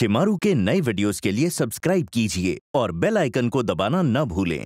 शिमारू के नए वीडियोस के लिए सब्सक्राइब कीजिए और बेल आइकन को दबाना न भूलें।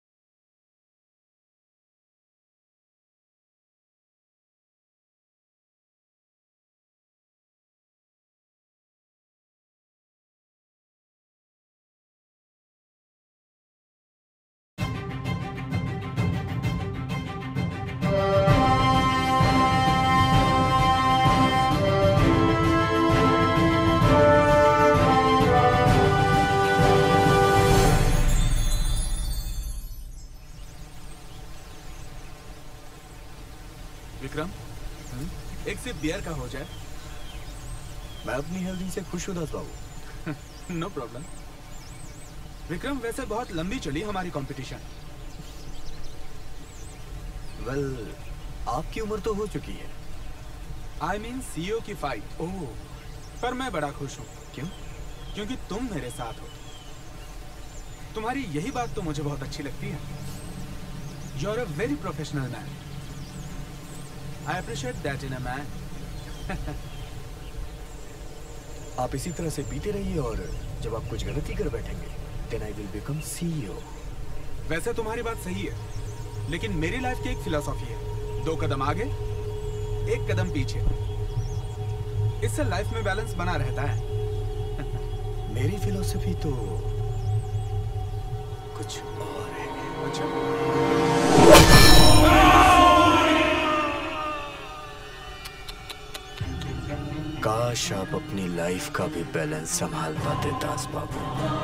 विक्रम, एक सिप बियर का हो जाए। मैं अपनी हेल्दी से खुश हूँ दास बाबू। No problem. विक्रम, वैसे बहुत लंबी चली हमारी कंपटीशन। वेल, आपकी उम्र तो हो चुकी है। आई मीन सीईओ की फाइट। ओह, पर मैं बड़ा खुश हूँ। क्यों? क्योंकि तुम मेरे साथ हो। तुम्हारी यही बात तो मुझे बहुत अच्छी लगती है। You are a very professional man. I appreciate that in a man. आप इसी तरह से पीते रहिए और जब आप कुछ गलती कर बैठेंगे, then I will become CEO. वैसे तुम्हारी बात सही है, लेकिन मेरी लाइफ की एक फिलॉसफी है, 2 कदम आगे, 1 कदम पीछे। इससे लाइफ में बैलेंस बना रहता है। मेरी फिलॉसफी तो कुछ और है। अच्छा। काश आप अपनी लाइफ का भी बैलेंस संभाल पाते दास बाबू।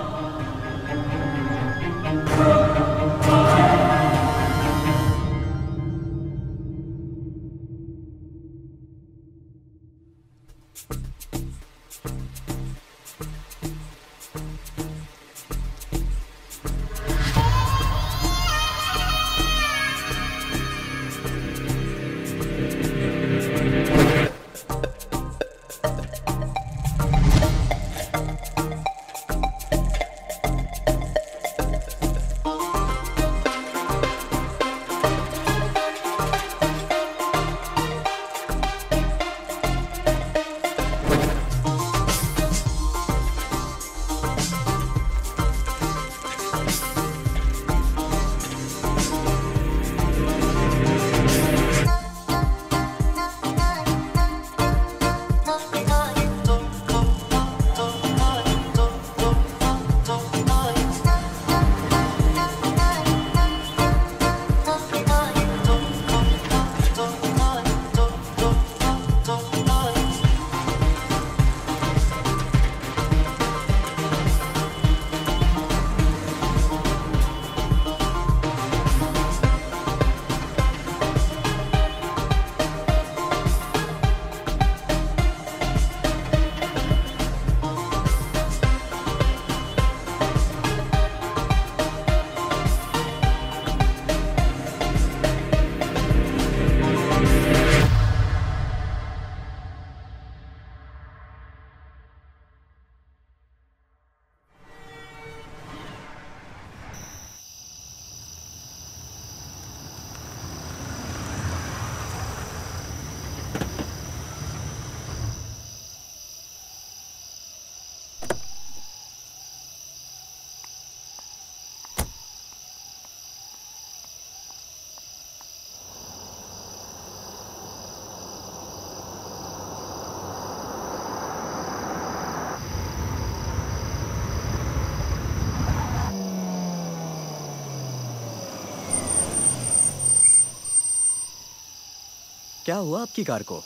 क्या हुआ आपकी कार को?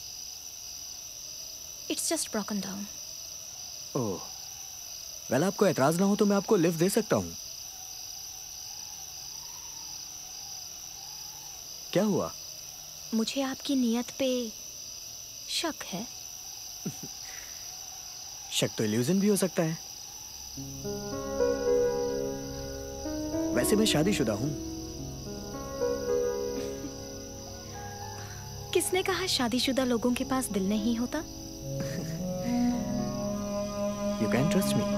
It's just broken down. Oh, well आपको एतराज ना हो तो मैं आपको लिफ्ट दे सकता हूँ। क्या हुआ? मुझे आपकी नीयत पे शक है। शक तो इल्यूजन भी हो सकता है। वैसे मैं शादीशुदा हूँ। किसने कहा शादीशुदा लोगों के पास दिल नहीं होता? You can trust me.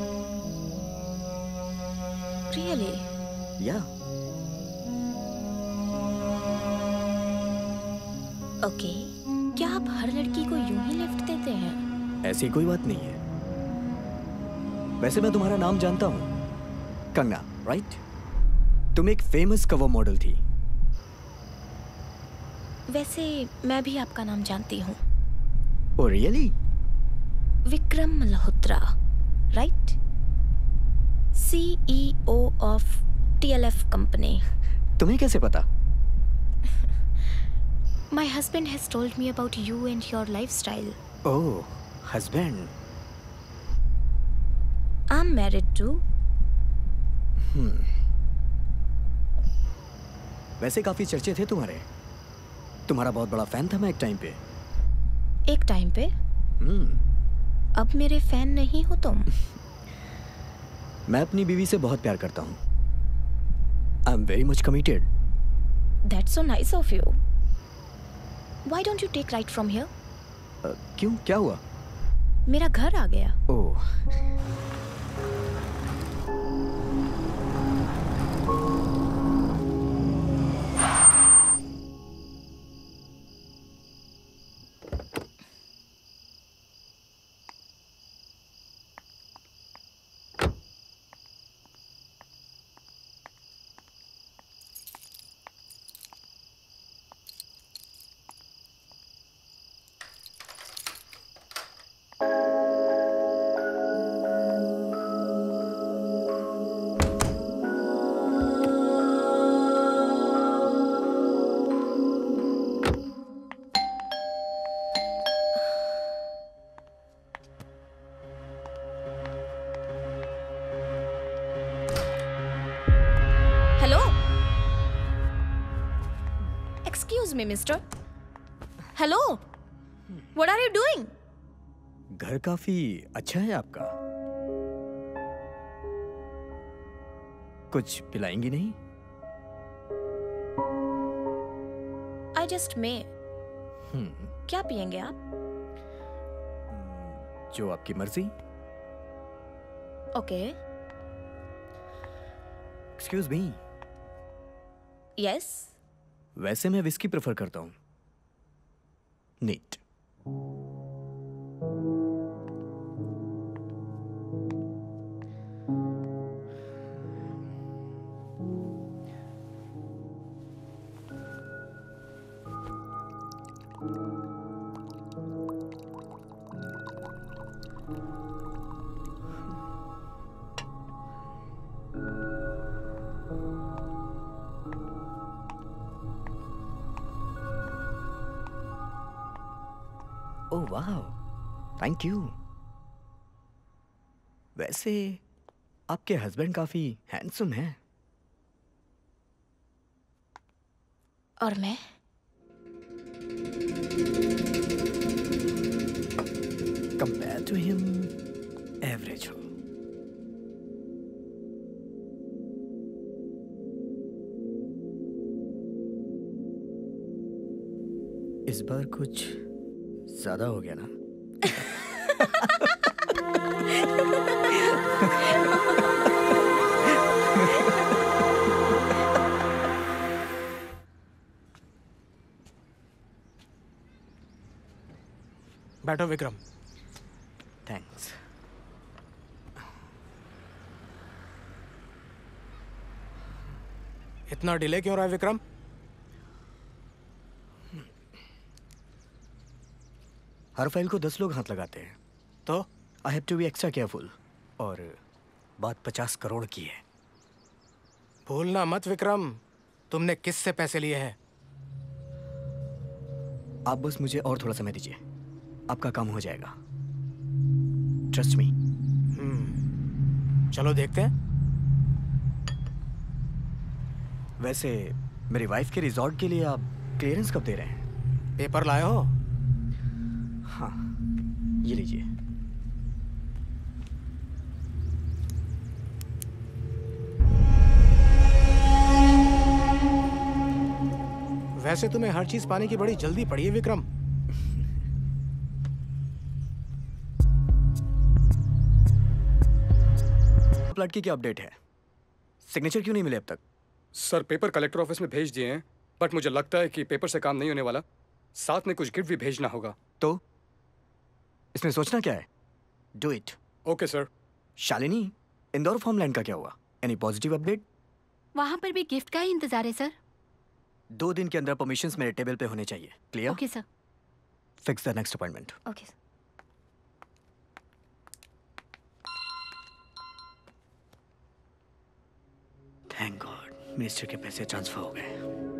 Really? Yeah. Okay, क्या आप हर लड़की को यूं ही लिफ्ट देते हैं? ऐसी कोई बात नहीं है। वैसे मैं तुम्हारा नाम जानता हूँ, कंगना, राइट? तुम एक फेमस कवर मॉडल थी। वैसे मैं भी आपका नाम जानती हूँ। Oh really? Vikram Malhotra, right? CEO of TLF company. तुम्हें कैसे पता? My husband has told me about you and your lifestyle. Oh, husband. I'm married too. वैसे काफी चर्चे थे तुम्हारे। तुम्हारा बहुत बड़ा फैन था मैं एक टाइम पे। एक टाइम पे? अब मेरे फैन नहीं हो तुम। मैं अपनी बीवी से बहुत प्यार करता हूँ। I'm very much committed. That's so nice of you. Why don't you take right from here? क्यों, क्या हुआ? मेरा घर आ गया। ओह। Excuse me, mister. Hello? What are you doing? घर काफी अच्छा है आपका। कुछ पिलाएंगी नहीं? I just may. क्या पियेंगे आप? जो आपकी मर्जी। Okay. Excuse me. Yes. वैसे मैं विस्की प्रेफर करता हूँ। नीट। ओह वाह, थैंक यू। वैसे आपके हस्बैंड काफी हैंडसम हैं। और मैं? कंपेयर टू हिम एवरेज हो। इस बार कुछ ज्यादा हो गया ना? बैठो विक्रम। थैंक्स। इतना डिले क्यों रहा है विक्रम? हर फाइल को 10 लोग हाथ लगाते हैं, तो I have to be extra careful. और बात 50 करोड़ की है। भूलना मत विक्रम, तुमने किससे पैसे लिए हैं? आप बस मुझे और थोड़ा समय दीजिए, आपका काम हो जाएगा। Trust me. चलो देखते हैं। वैसे मेरी वाइफ के रिजॉर्ट के लिए आप क्लियरेंस कब दे रहे हैं? पेपर लाए हो? हाँ, ये लीजिए। वैसे तुम्हें हर चीज पाने की बड़ी जल्दी पड़ी है विक्रम। लड़की की अपडेट है, सिग्नेचर क्यों नहीं मिले अब तक? सर पेपर कलेक्टर ऑफिस में भेज दिए हैं, बट मुझे लगता है कि पेपर से काम नहीं होने वाला। साथ में कुछ गिफ्ट भी भेजना होगा। तो इसमें सोचना क्या है? Do it. Okay sir. Shalini, Indore farmland का क्या हुआ? Any positive update? वहाँ पर भी गिफ्ट का ही इंतजार है सर। 2 दिन के अंदर परमिशंस मेरे टेबल पे होने चाहिए। Clear? Okay sir. Fix the next appointment. Okay sir. Thank God, minister के पैसे ट्रांसफर हो गए।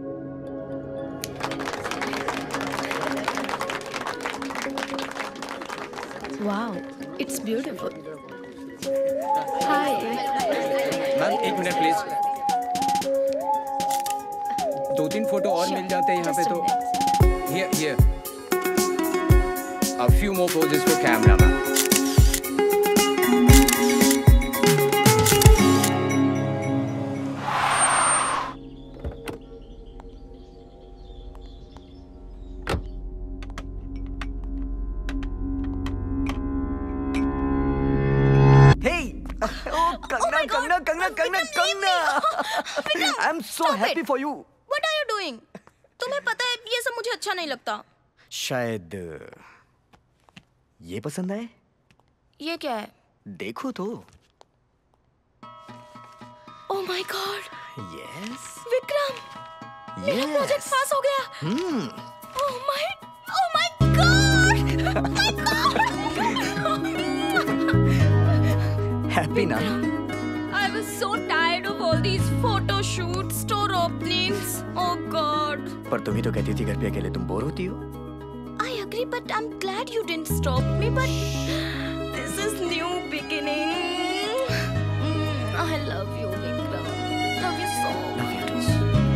Wow, it's beautiful. Hi. Ma'am 1 minute please. 2-3 photo और मिल जाते हैं यहाँ पे तो। Here. A few more poses for camera, ma'am. I am so happy for you. What are you doing? तुम्हें पता है ये सब मुझे अच्छा नहीं लगता। शायद ये पसंद आए। ये क्या है? देखो तो। Oh my God! Yes. Vikram, मेरा Yes. प्रोजेक्ट पास हो गया। Hmm. Oh my God! My God! Happy ना? I was so tired of all these photo shoots, store openings. Oh God! पर तुम ही तो कहती थी घर पे अकेले तुम बोर होती हो। I agree, but I'm glad you didn't stop me. But this is new beginning. I love you, Vikram. Love you so much.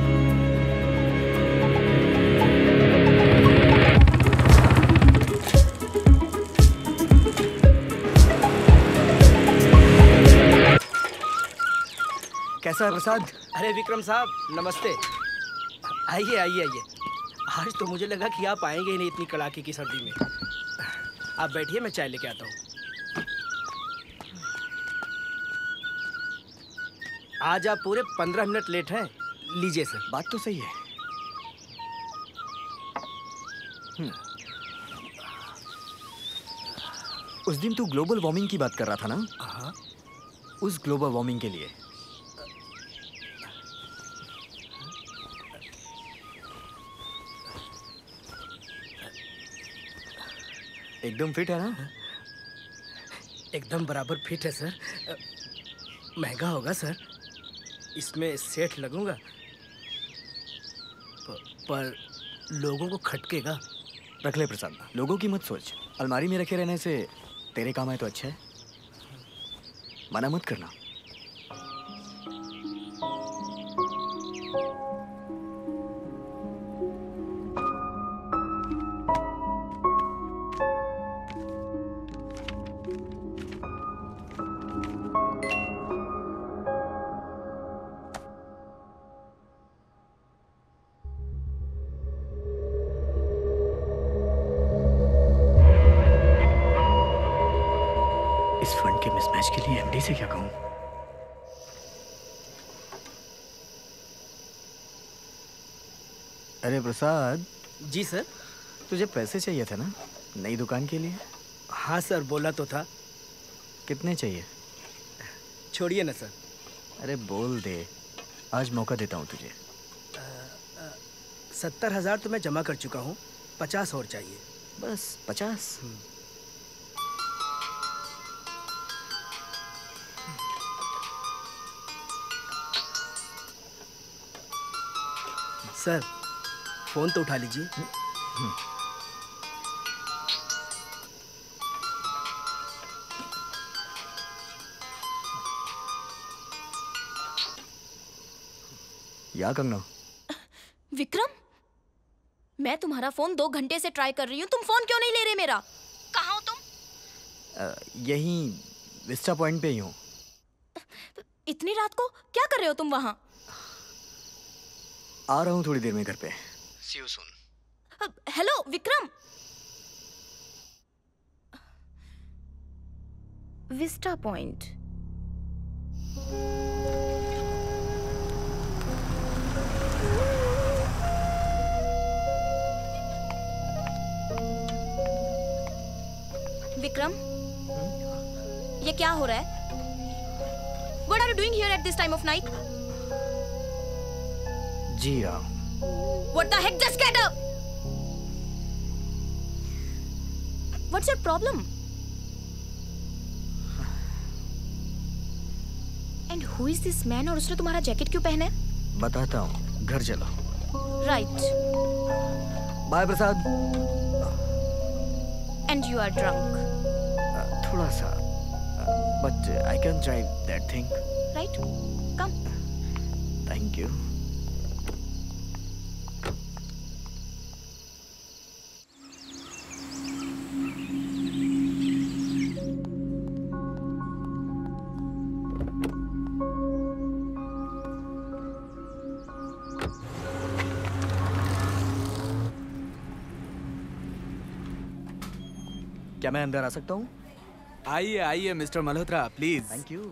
कैसा है प्रसाद? अरे विक्रम साहब नमस्ते। आइए। आज तो मुझे लगा कि आप आएंगे ही नहीं इतनी कड़ाके की सर्दी में। आप बैठिए, मैं चाय लेके आता हूँ। आज आप पूरे 15 मिनट लेट हैं। लीजिए सर। बात तो सही है। उस दिन तू ग्लोबल वार्मिंग की बात कर रहा था ना? हाँ। उस ग्लोबल वार्मिंग के लिए एकदम फिट है ना? एकदम बराबर फिट है सर। महंगा होगा सर, इसमें सेठ लगूंगा पर लोगों को खटकेगा। रख ले प्रसाद, लोगों की मत सोच। अलमारी में रखे रहने से तेरे काम आए तो अच्छा है। मना मत करना। इस फंड के मिसमैच के लिए एमडी से क्या कहूं? अरे प्रसाद। जी सर। तुझे पैसे चाहिए थे ना नई दुकान के लिए? हाँ सर, बोला तो था। कितने चाहिए? छोड़िए ना सर। अरे बोल दे, आज मौका देता हूं तुझे। 70,000 तो मैं जमा कर चुका हूँ, 50 और चाहिए। बस 50? सर फोन तो उठा लीजिए। या कंगना। विक्रम, मैं तुम्हारा फोन 2 घंटे से ट्राई कर रही हूँ, तुम फोन क्यों नहीं ले रहे मेरा? कहाँ हो तुम? यहीं विस्टा पॉइंट पे ही हूँ। इतनी रात को क्या कर रहे हो तुम वहाँ? आ रहा हूँ थोड़ी देर में घर पे। See you soon. Hello Vikram. Vista point. Vikram, ये क्या हो रहा है? What are you doing here at this time of night? जी रहा हूँ। What the heck? Just get up! What's your problem? And who is this man? और उसने तुम्हारा जैकेट क्यों पहना है? बताता हूँ, घर चलो। Right. Bye Prasad. And you are drunk. थोड़ा सा। But I can drive that thing. Right? Come. Thank you. क्या मैं अंदर आ सकता हूँ? आइए आइए mister Malhotra, please. Thank you.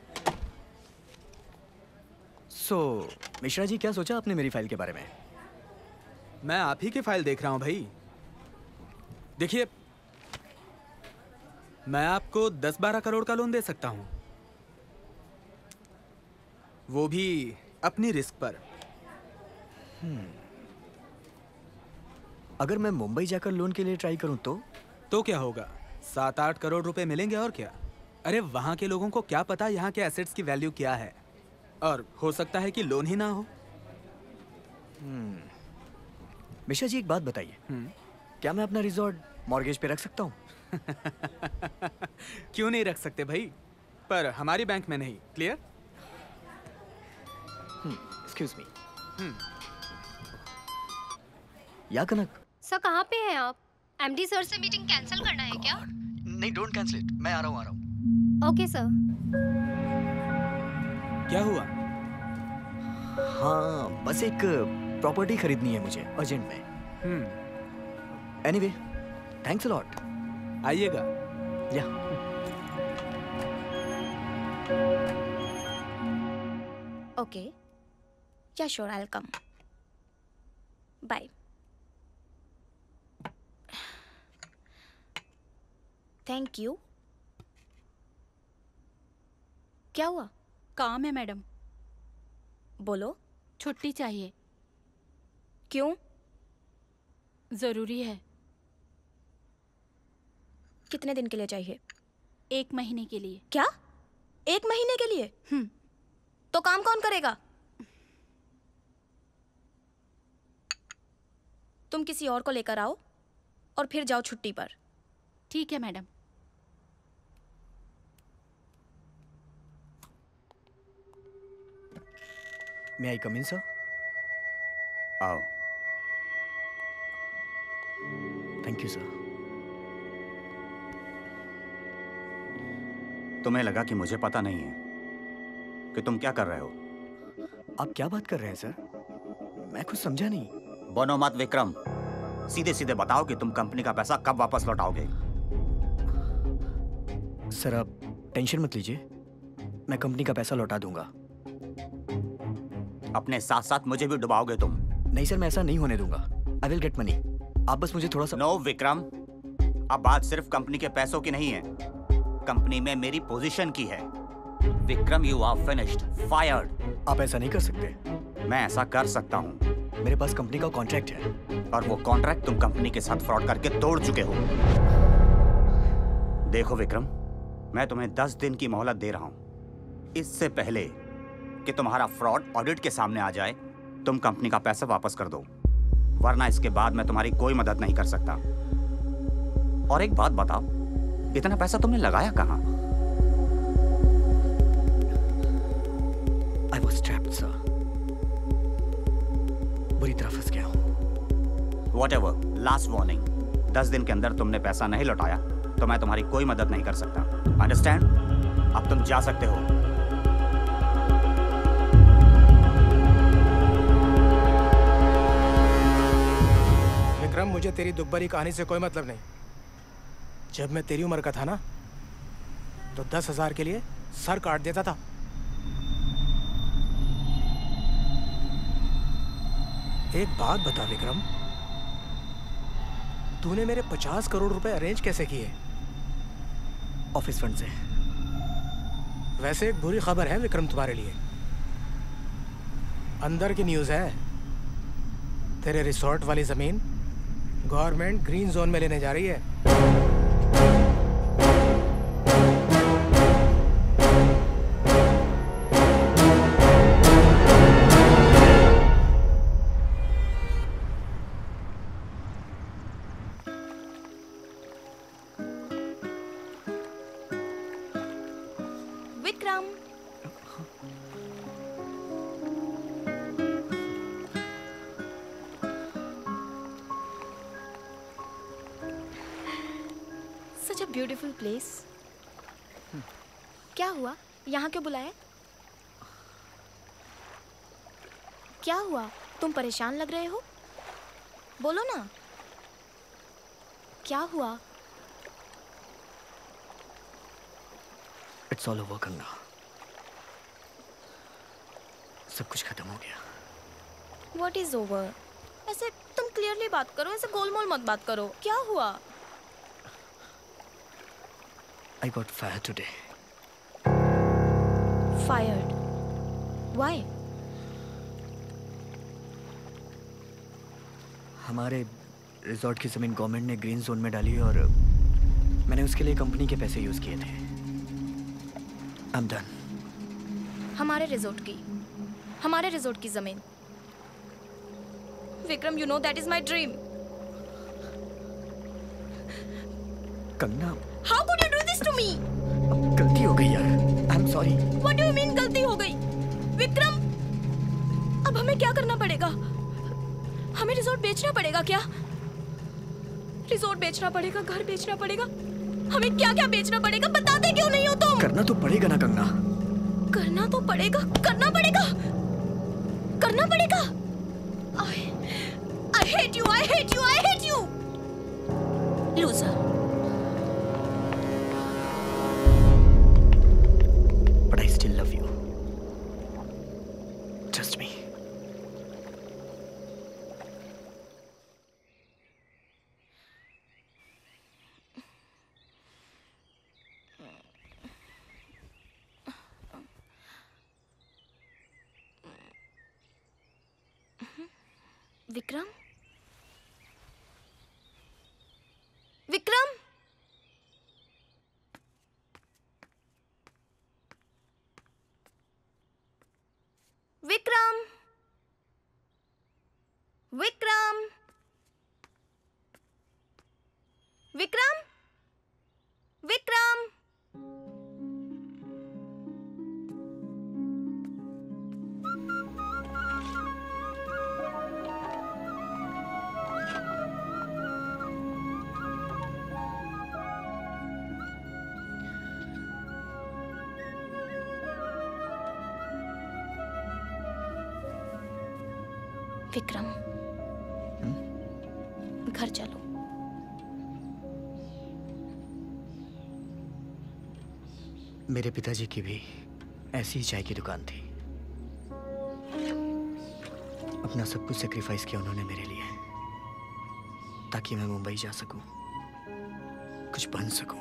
So Mishra ji, क्या सोचा आपने मेरी फाइल के बारे में? मैं आप ही की फाइल देख रहा हूँ भाई। देखिए, मैं आपको 10-12 करोड़ का लोन दे सकता हूँ, वो भी अपनी रिस्क पर। अगर मैं मुंबई जाकर लोन के लिए ट्राई करूँ तो क्या होगा? 7-8 करोड़ रुपए मिलेंगे और क्या। अरे वहां के लोगों को क्या पता यहाँ के एसेट्स की वैल्यू क्या है, और हो सकता है कि लोन ही ना हो। मिश्रा जी, एक बात बताइए, क्या मैं अपना रिजॉर्ट मॉर्गेज पे रख सकता हूँ? क्यों नहीं रख सकते भाई, पर हमारी बैंक में नहीं। Clear? Excuse me. Yeah Kanak. Sir कहाँ पे हैं आप? एमडी सर से मीटिंग कैंसिल करना है क्या? नहीं, डोंट कैंसिल इट, मैं आ रहा हूँ। Okay sir. क्या हुआ? हाँ, बस एक प्रॉपर्टी खरीदनी है मुझे अर्जेंट में। Anyway, thanks a lot. आइएगा। Yeah Okay. Yeah, sure, I'll come. Bye. Thank you. क्या हुआ? काम है मैडम। बोलो। छुट्टी चाहिए। क्यों? जरूरी है। कितने दिन के लिए चाहिए? 1 महीने के लिए। क्या? 1 महीने के लिए? तो काम कौन करेगा? तुम किसी और को लेकर आओ और फिर जाओ छुट्टी पर। ठीक है madam. May I come in, sir? आओ। Thank you, sir. तुम्हें लगा कि मुझे पता नहीं है कि तुम क्या कर रहे हो? आप क्या बात कर रहे हैं, सर? मैं कुछ समझा नहीं। बनो मत विक्रम, सीधे सीधे बताओ कि तुम कंपनी का पैसा कब वापस लौटाओगे? सर, आप टेंशन मत लीजिए, मैं कंपनी का पैसा लौटा दूंगा। अपने साथ साथ मुझे भी डुबाओगे तुम? नहीं सर, मैं ऐसा नहीं होने दूंगा। I will get money. आप बस मुझे थोड़ा सा। नो विक्रम, अब बात सिर्फ कंपनी के पैसों की नहीं है, कंपनी में मेरी पोजीशन की है। Vikram, you are finished, fired. आप ऐसा नहीं कर सकते। मैं ऐसा कर सकता हूँ। मेरे पास कंपनी का कॉन्ट्रैक्ट है। और वो कॉन्ट्रैक्ट तुम कंपनी के साथ फ्रॉड करके तोड़ चुके हो। देखो विक्रम, मैं तुम्हें 10 दिन की मोहलत दे रहा हूँ। इससे पहले कि तुम्हारा फ्रॉड ऑडिट के सामने आ जाए, तुम कंपनी का पैसा वापस कर दो, वरना इसके बाद मैं तुम्हारी कोई मदद नहीं कर सकता। और एक बात बताओ, इतना पैसा तुमने लगाया कहाँ? I was trapped, sir. बुरी तरह फंस गया हूँ। Whatever, last warning. 10 दिन के अंदर तुमने पैसा नहीं लौटाया तो मैं तुम्हारी कोई मदद नहीं कर सकता। Understand? अब तुम जा सकते हो। विक्रम, मुझे तेरी दुखभरी कहानी से कोई मतलब नहीं। जब मैं तेरी उम्र का था ना, तो 10,000 के लिए सर काट देता था। एक बात बता विक्रम, तूने मेरे 50 करोड़ रुपए अरेंज कैसे किए? ऑफिस फंड से। वैसे एक बुरी खबर है विक्रम तुम्हारे लिए। अंदर की न्यूज़ है, तेरे रिसोर्ट वाली जमीन गवर्नमेंट ग्रीन जोन में लेने जा रही है। Vikram, such a beautiful place. क्या हुआ? यहाँ क्यों बुलाया? क्या हुआ? तुम परेशान लग रहे हो? बोलो ना, क्या हुआ? It's all over, Kangana. सब कुछ खत्म हो गया। What is over? ऐसे तुम क्लियरली बात करो, ऐसे गोलमोल मत बात करो। क्या हुआ? I got fired today. Fired? Why? हमारे रिजॉर्ट की जमीन गवर्नमेंट ने ग्रीन जोन में डाली और मैंने उसके लिए कंपनी के पैसे यूज किए थे। I'm done. हमारे रिजॉर्ट की जमीन। Vikram, you know that is my dream. Kangana, How could you do this to me? अब गलती हो गई यार। I'm sorry. What do you mean गलती हो गई? विक्रम, अब हमें क्या करना पड़ेगा? हमें रिजॉर्ट बेचना पड़ेगा क्या? रिजॉर्ट बेचना पड़ेगा, घर बेचना पड़ेगा, हमें क्या क्या बेचना पड़ेगा? बताते क्यों नहीं हो तुम? करना तो पड़ेगा ना कंगना। करना तो पड़ेगा, करना पड़ेगा, करना पड़ेगा। I hate you, I hate you, I hate you. Loser. But I still love you. Trust me. Vikram, Vikram, Vikram, Vikram, Vikram, Vikram. Vikram, घर चलो। मेरे पिताजी की भी ऐसी ही चाय की दुकान थी। अपना सब कुछ सेक्रीफाइस किया उन्होंने मेरे लिए, ताकि मैं मुंबई जा सकूं, कुछ बन सकूं।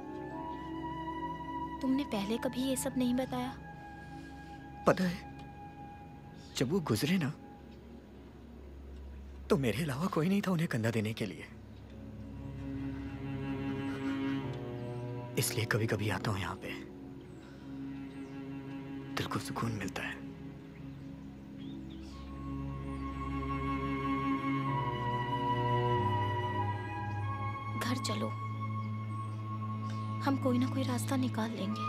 तुमने पहले कभी ये सब नहीं बताया? पता है, जब वो गुजरे ना, तो मेरे अलावा कोई नहीं था उन्हें कंधा देने के लिए। इसलिए कभी कभी आता हूं यहाँ पे, दिल को सुकून मिलता है। घर चलो, हम कोई ना कोई रास्ता निकाल लेंगे।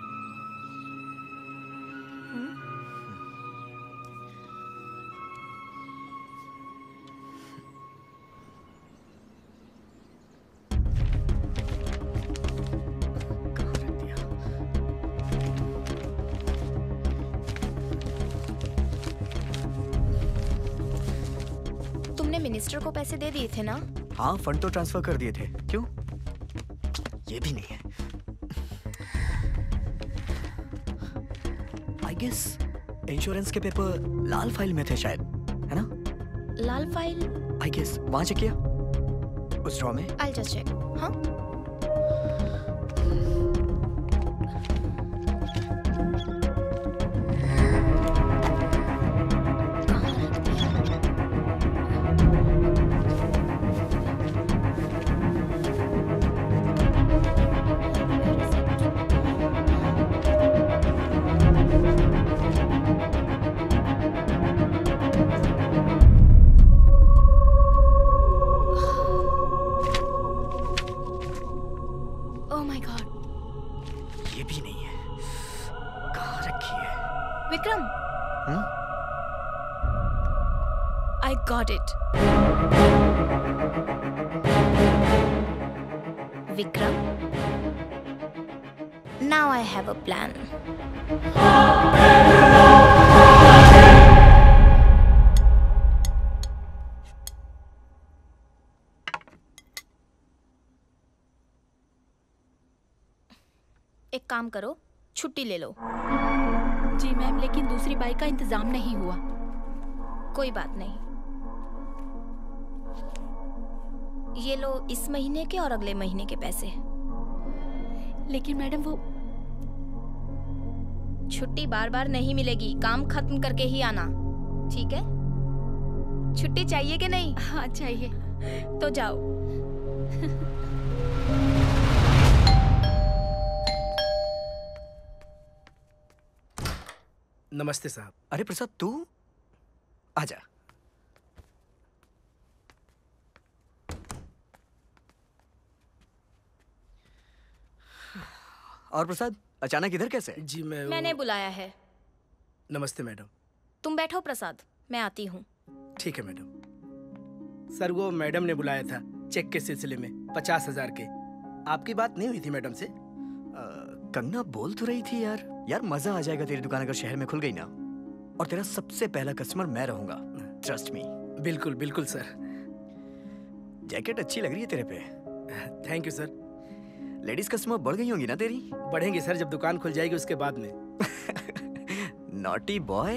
मिनिस्टर को पैसे दे दिए थे ना? हाँ, फंड तो ट्रांसफर कर दिए थे। क्यों? ये भी नहीं है। आई गेस इंश्योरेंस के पेपर लाल फाइल में थे शायद, है ना? लाल फाइल? आई गेस वहां चेक किया उस ड्रॉ में। I'll just check. हाँ? ये भी नहीं है। कहाँ रखी है? Vikram, I got it. Vikram, now I have a plan. एक काम करो, छुट्टी ले लो। जी मैम, लेकिन दूसरी बाइक का इंतजाम नहीं हुआ। कोई बात नहीं, ये लो इस महीने के और अगले महीने के पैसे। लेकिन मैडम वो छुट्टी बार बार नहीं मिलेगी, काम खत्म करके ही आना, ठीक है? छुट्टी चाहिए कि नहीं? हाँ चाहिए। तो जाओ। नमस्ते साहब। अरे प्रसाद, तू आजा। और प्रसाद, अचानक इधर कैसे? जी मैंने बुलाया है। नमस्ते मैडम। तुम बैठो प्रसाद, मैं आती हूँ। ठीक है मैडम। सर वो मैडम ने बुलाया था चेक के सिलसिले में 50,000 के। आपकी बात नहीं हुई थी मैडम से? कंगना बोल तो रही थी यार मजा आ जाएगा तेरी दुकान अगर शहर में खुल गई ना, और तेरा सबसे पहला कस्टमर मैं रहूंगा, ट्रस्ट मी। बिल्कुल बिल्कुल सर। जैकेट अच्छी लग रही है तेरे पे। Thank you sir. Ladies customer बढ़ गई होंगी ना तेरी? बढ़ेंगे सर, जब दुकान खुल जाएगी उसके बाद में। Naughty boy.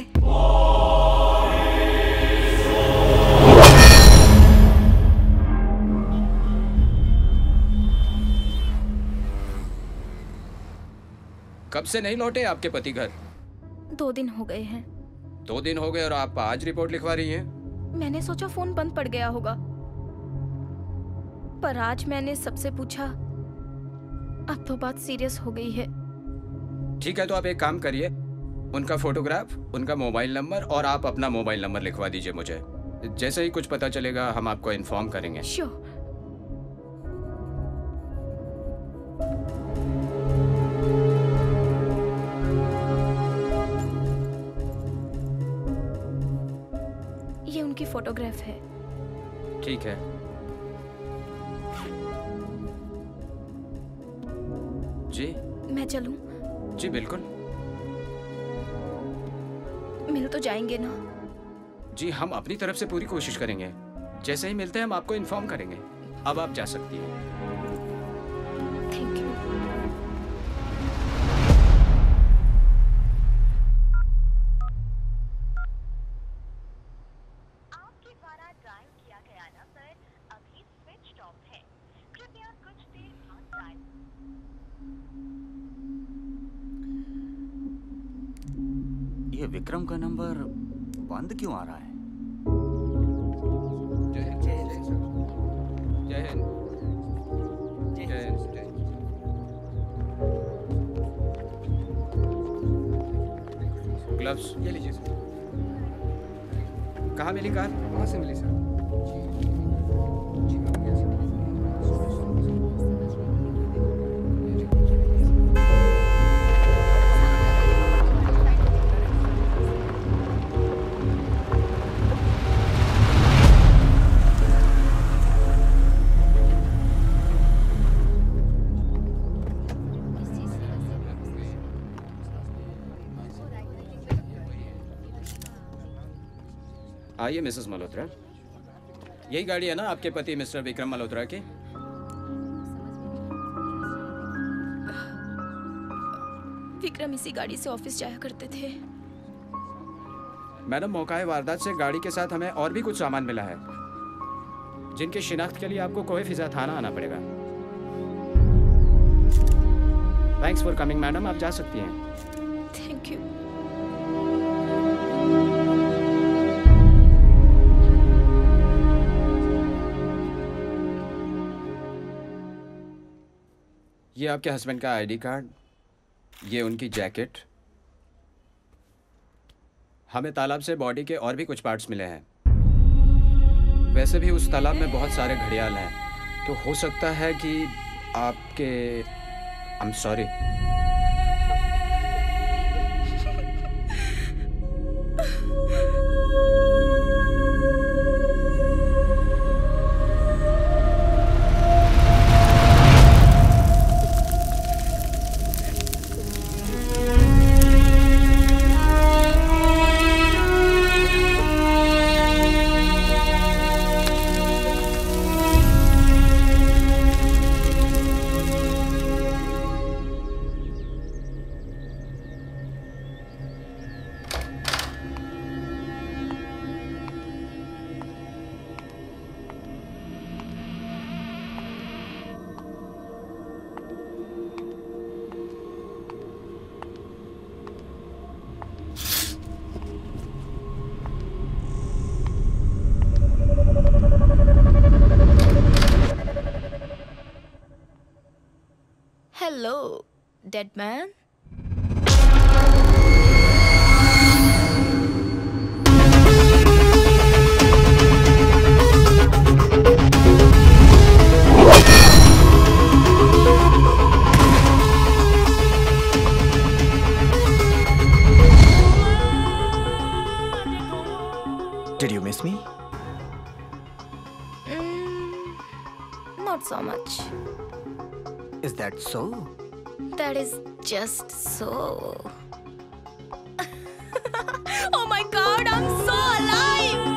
कब से नहीं लौटे आपके पति घर? 2 दिन हो गए हैं। 2 दिन हो गए और आप आज रिपोर्ट लिखवा रही हैं? मैंने सोचा फोन बंद पड़ गया होगा, पर आज मैंने सबसे पूछा, अब तो बात सीरियस हो गई है। ठीक है, तो आप एक काम करिए, उनका फोटोग्राफ, उनका मोबाइल नंबर और आप अपना मोबाइल नंबर लिखवा दीजिए मुझे। जैसे ही कुछ पता चलेगा हम आपको इन्फॉर्म करेंगे। श्योर। ये उनकी फोटोग्राफ है। ठीक है। जी मैं चलूं? जी बिल्कुल। मिल तो जाएंगे ना? जी हम अपनी तरफ से पूरी कोशिश करेंगे। जैसे ही मिलते हैं हम आपको इन्फॉर्म करेंगे। अब आप जा सकती हैं। Thank you. आपके द्वारा डायल किया गया नंबर अभी स्विच ऑफ है, कृपया कुछ देर बाद डायल। ये विक्रम का नंबर बंद क्यों आ रहा है? जय हिंद। जय हिंद। जय हिंद। जय हिंद। ग्लव्स ये लीजिए सर। कहाँ मिली कार? वहाँ से मिली सर। आइए मिसेस मल्होत्रा, यही गाड़ी है ना आपके पति मिस्टर विक्रम मल्होत्रा की? विक्रम इसी गाड़ी से ऑफिस जाया करते थे। मैडम, मौका वारदात से गाड़ी के साथ हमें और भी कुछ सामान मिला है, जिनकी शिनाख्त के लिए आपको कोई फिजा थाना आना पड़ेगा। थैंक्स फॉर कमिंग मैडम, आप जा सकती हैं। Thank you. ये आपके हस्बैंड का आईडी कार्ड, ये उनकी जैकेट। हमें तालाब से बॉडी के और भी कुछ पार्ट्स मिले हैं। वैसे भी उस तालाब में बहुत सारे घड़ियाल हैं, तो हो सकता है कि आपके I'm sorry, dead man. Did you miss me? Not so much. Is that so? That is just so. Oh my God, I'm so alive!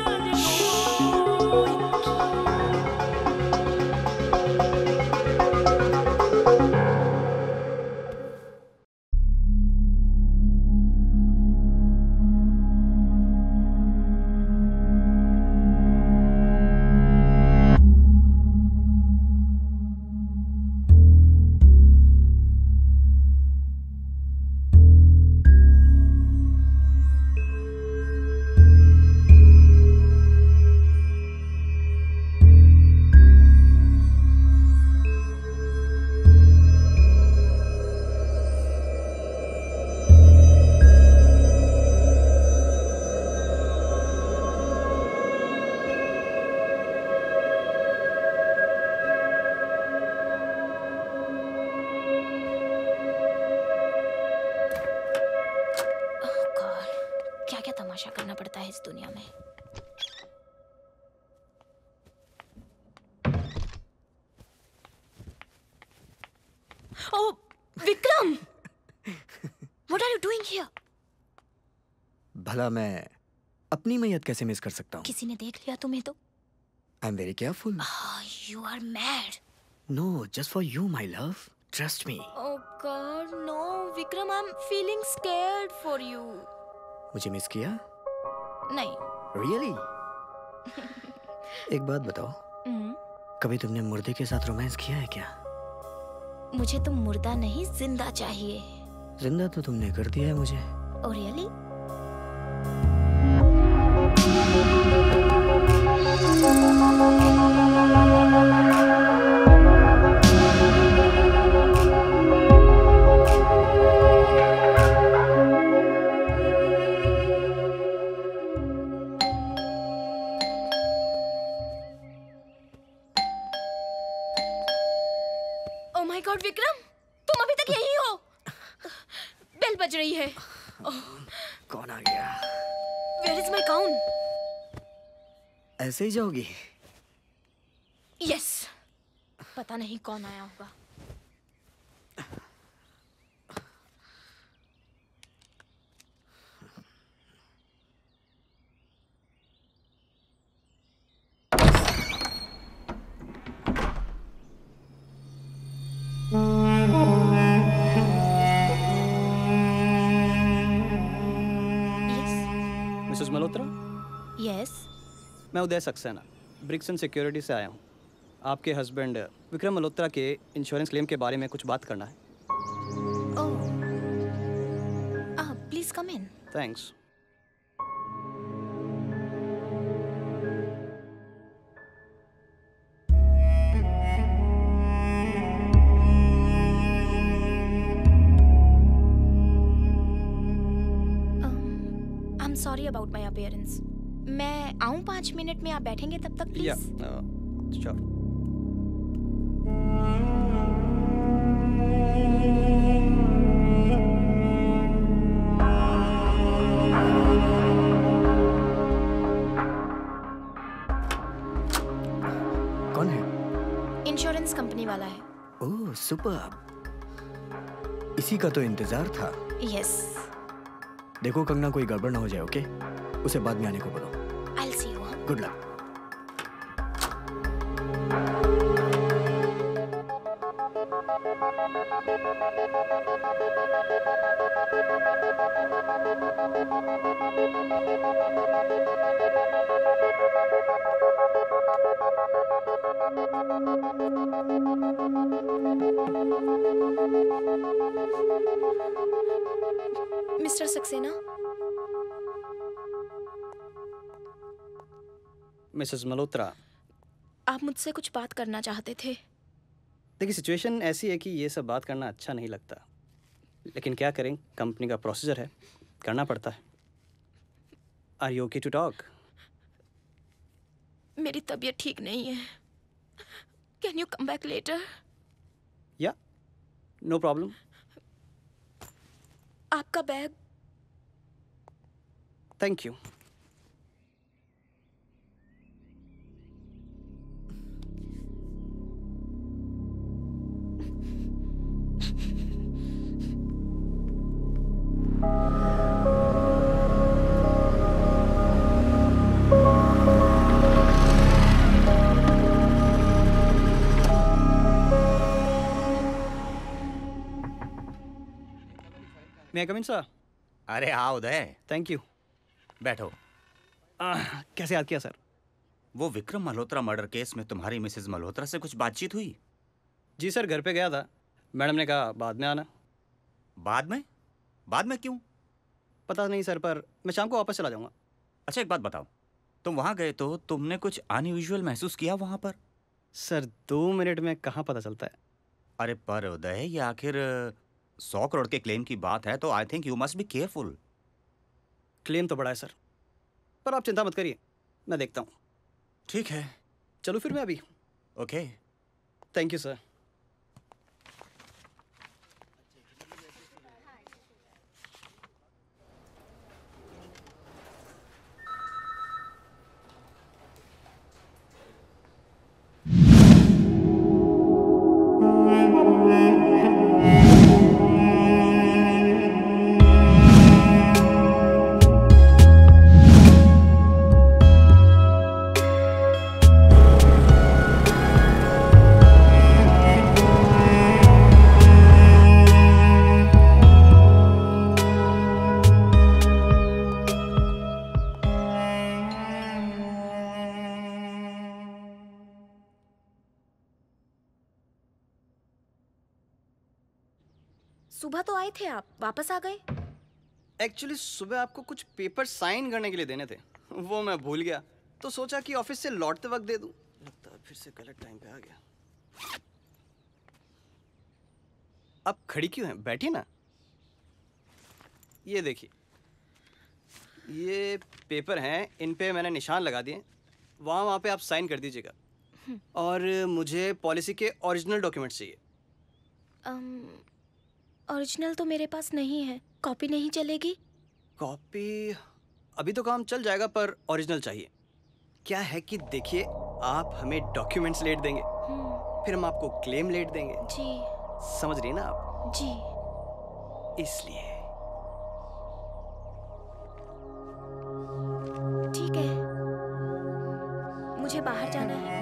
क्या तमाशा करना पड़ता है इस दुनिया में। Oh, Vikram! What are you doing here? भला मैं अपनी मैयत कैसे मिस कर सकता हूँ? किसी ने देख लिया तुम्हें तो? I'm very careful. You are mad. No, just for you, my love. Trust me. Oh God, no, Vikram, I'm feeling scared for you. मुझे मिस किया? नहीं। Really? एक बात बताओ, कभी तुमने मुर्दे के साथ रोमांस किया है क्या? मुझे तो मुर्दा नहीं, जिंदा चाहिए। जिंदा तो तुमने कर दिया है मुझे। Oh really? Oh my God, Vikram, तुम अभी तक यहीं हो? बेल बज रही है। कौन आ गया? Where is my gown? ऐसे ही जाओगी? Yes. पता नहीं कौन आया होगा। मिसेस मल्होत्रा? Yes. मैं Uday Saxena Bricks and security से आया हूँ। आपके हस्बैंड विक्रम मल्होत्रा के इंश्योरेंस क्लेम के बारे में कुछ बात करना है। Oh. Please come in. Thanks. I'm sorry about my appearance. मैं आऊँ 5 मिनट में, आप बैठेंगे तब तक प्लीज? श्योर। कौन है? इंश्योरेंस कंपनी वाला है। Oh super. इसी का तो इंतजार था। Yes. देखो कंगना कोई गड़बड़ ना हो जाए, ओके? उसे बाद में आने को बोलो। I'll see you. Good luck. Mister Saxena? Mrs Malhotra, आप मुझसे कुछ बात करना चाहते थे। देखिए सिचुएशन ऐसी है कि ये सब बात करना अच्छा नहीं लगता। लेकिन क्या करें, कंपनी का प्रोसीजर है, करना पड़ता है। Are you okay to talk? मेरी तबीयत ठीक नहीं है। Can you come back later? Yeah, no problem. आपका बैग। Thank you. मैं कम इन सर? अरे हाँ उदय। Thank you. बैठो। कैसे याद किया सर? वो विक्रम मल्होत्रा मर्डर केस में तुम्हारी मिसेज मल्होत्रा से कुछ बातचीत हुई? जी सर, घर पे गया था, मैडम ने कहा बाद में आना। बाद में? बाद में क्यों? पता नहीं सर, पर मैं शाम को वापस चला जाऊंगा। अच्छा एक बात बताओ, तुम वहाँ गए तो तुमने कुछ अनयूजुअल महसूस किया वहाँ पर? सर 2 मिनट में कहाँ पता चलता है। अरे पर उदय, ये आखिर 100 करोड़ के क्लेम की बात है, तो I think you must be careful. Claim तो बड़ा है सर, पर आप चिंता मत करिए, मैं देखता हूँ। ठीक है, चलो फिर मैं अभी। ओके। Thank you sir. सुबह तो आए थे आप, वापस आ गए? एक्चुअली सुबह आपको कुछ पेपर साइन करने के लिए देने थे, वो मैं भूल गया, तो सोचा कि ऑफिस से लौटते वक्त दे दूं। लगता है फिर से गलत टाइम पे आ गया। अब खड़ी क्यों हैं? बैठिए ना। ये देखिए, ये पेपर हैं, इन पे मैंने निशान लगा दिए, वहाँ पे आप साइन कर दीजिएगा। और मुझे पॉलिसी के ओरिजिनल डॉक्यूमेंट्स चाहिए। ओरिजिनल तो मेरे पास नहीं है, कॉपी नहीं चलेगी? कॉपी अभी तो काम चल जाएगा, पर ओरिजिनल चाहिए। क्या है कि देखिए, आप हमें डॉक्यूमेंट्स लेट देंगे, फिर हम आपको क्लेम लेट देंगे। जी। समझ रही ना आप? जी। इसलिए ठीक है, मुझे बाहर जाना है।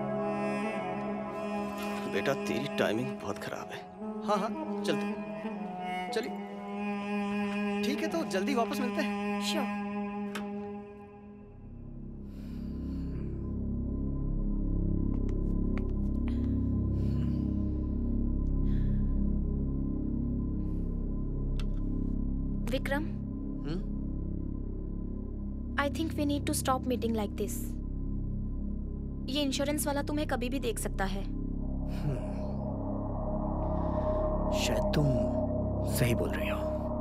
बेटा तेरी टाइमिंग बहुत खराब है। हाँ हाँ चलते, चलिए। ठीक है, तो जल्दी वापस मिलते हैं। Sure. Vikram, I think we need to stop meeting like this. ये इंश्योरेंस वाला तुम्हें कभी भी देख सकता है। शायद तुम सही बोल रही हो।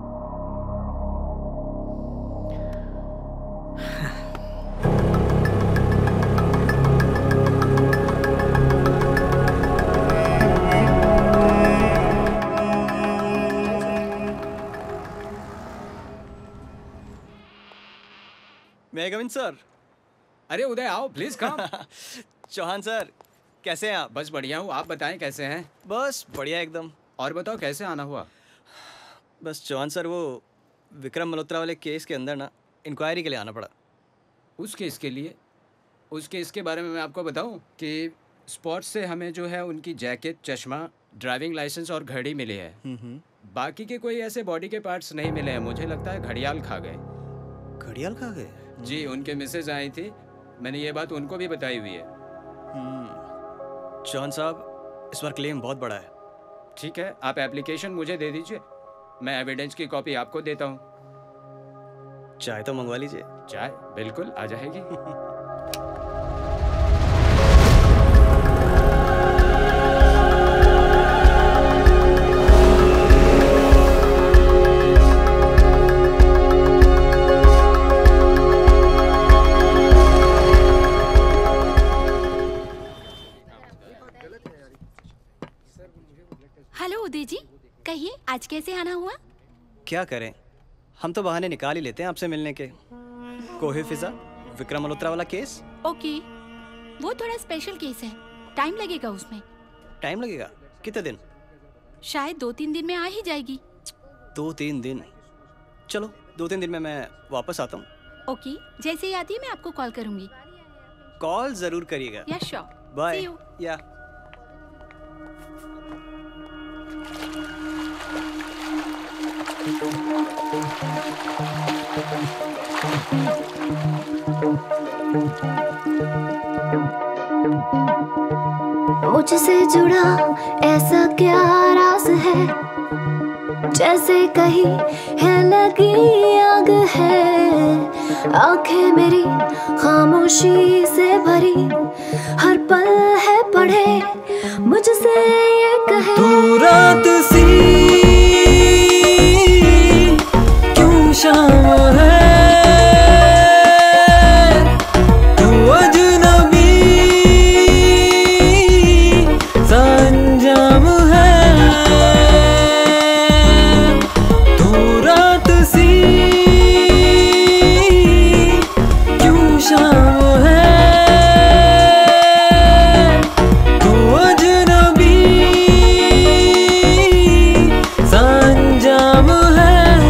मैं कम इन सर? अरे उदय आओ, प्लीज कम। चौहान सर, कैसे हैं आप? बस बढ़िया हूँ, आप बताएं कैसे हैं? बस बढ़िया एकदम। और बताओ कैसे आना हुआ? बस चौहान सर, वो विक्रम मल्होत्रा वाले केस के अंदर ना इंक्वायरी के लिए आना पड़ा। उस केस के लिए? उस केस के बारे में मैं आपको बताऊं कि स्पॉट से हमें जो है उनकी जैकेट, चश्मा, ड्राइविंग लाइसेंस और घड़ी मिली है। बाकी के कोई ऐसे बॉडी के पार्ट्स नहीं मिले हैं। मुझे लगता है घड़ियाल खा गए। घड़ियाल खा गए? जी, उनके मिसेज आई थी, मैंने ये बात उनको भी बताई हुई है। चौहान साहब, इस बार क्लेम बहुत बड़ा है। ठीक है, आप एप्लीकेशन मुझे दे दीजिए, मैं एविडेंस की कॉपी आपको देता हूँ। चाय तो मंगवा लीजिए। चाय बिल्कुल आ जाएगी। क्या करें, हम तो बहाने निकाल ही लेते हैं आपसे मिलने के। कोहे फिजा, विक्रम मल्होत्रा वाला केस। ओके, वो थोड़ा स्पेशल केस है, टाइम लगेगा उसमें। टाइम लगेगा? कितने दिन? शायद 2-3 दिन में आ ही जाएगी। 2-3 दिन? चलो 2-3 दिन में मैं वापस आता हूँ। ओके, जैसे ही आती है मैं आपको कॉल करूंगी। कॉल जरूर करिएगा। या श्योर। बाय। See you. या मुझसे जुड़ा ऐसा क्या राज है, जैसे कहीं है लगी आग है। आंखें मेरी खामोशी से भरी, हर पल है पढ़े मुझसे ये कहे। तू रात सी क्यों शाम है, तू अजनबी सा अंजाम है। तू रात सी क्यों शाम है, तू अजनबी सा अंजाम है।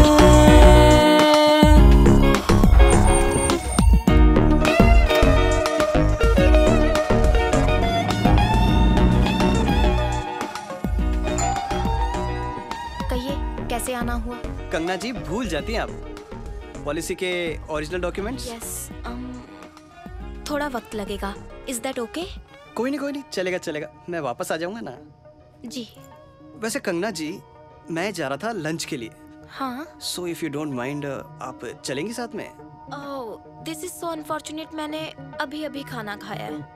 कहिए कैसे आना हुआ? कंगना जी भूल जाती हैं आप पॉलिसी के ओरिजिनल डॉक्यूमेंट्स? यस, थोड़ा वक्त लगेगा। Is that okay? कोई नहीं, चलेगा चलेगा, मैं वापस आ जाऊंगा ना। जी। वैसे कंगना जी, मैं जा रहा था लंच के लिए। हाँ। So if you don't mind, आप चलेंगी साथ में? Oh, this is so unfortunate, मैंने अभी अभी खाना खाया है।